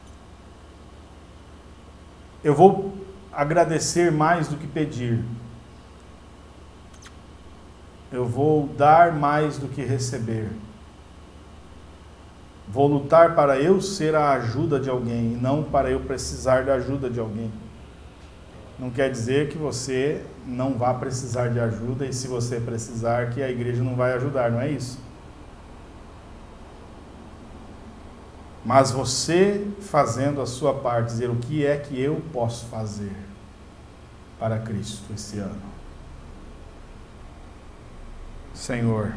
Eu vou agradecer mais do que pedir. Eu vou dar mais do que receber. Vou lutar para eu ser a ajuda de alguém, e não para eu precisar da ajuda de alguém. Não quer dizer que você não vá precisar de ajuda, e se você precisar, que a igreja não vai ajudar, não é isso? Mas você fazendo a sua parte, dizer o que é que eu posso fazer para Cristo esse ano. Senhor,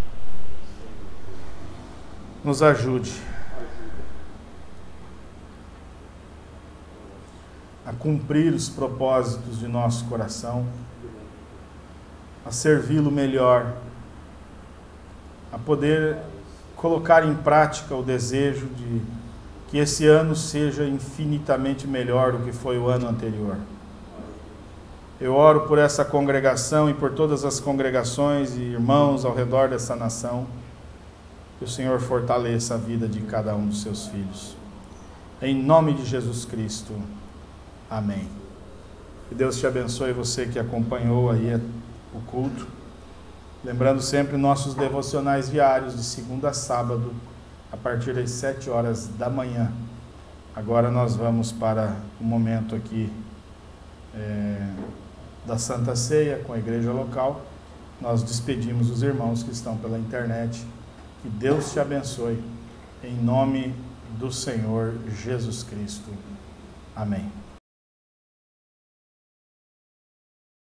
nos ajude a cumprir os propósitos de nosso coração, a servi-lo melhor, a poder colocar em prática o desejo de que esse ano seja infinitamente melhor do que foi o ano anterior. Eu oro por essa congregação e por todas as congregações e irmãos ao redor dessa nação, que o Senhor fortaleça a vida de cada um dos seus filhos. Em nome de Jesus Cristo. Amém. Que Deus te abençoe, você que acompanhou aí o culto. Lembrando sempre nossos devocionais diários de segunda a sábado, a partir das sete horas da manhã. Agora nós vamos para o momento aqui é, da Santa Ceia com a igreja local. Nós despedimos os irmãos que estão pela internet. Que Deus te abençoe, em nome do Senhor Jesus Cristo. Amém.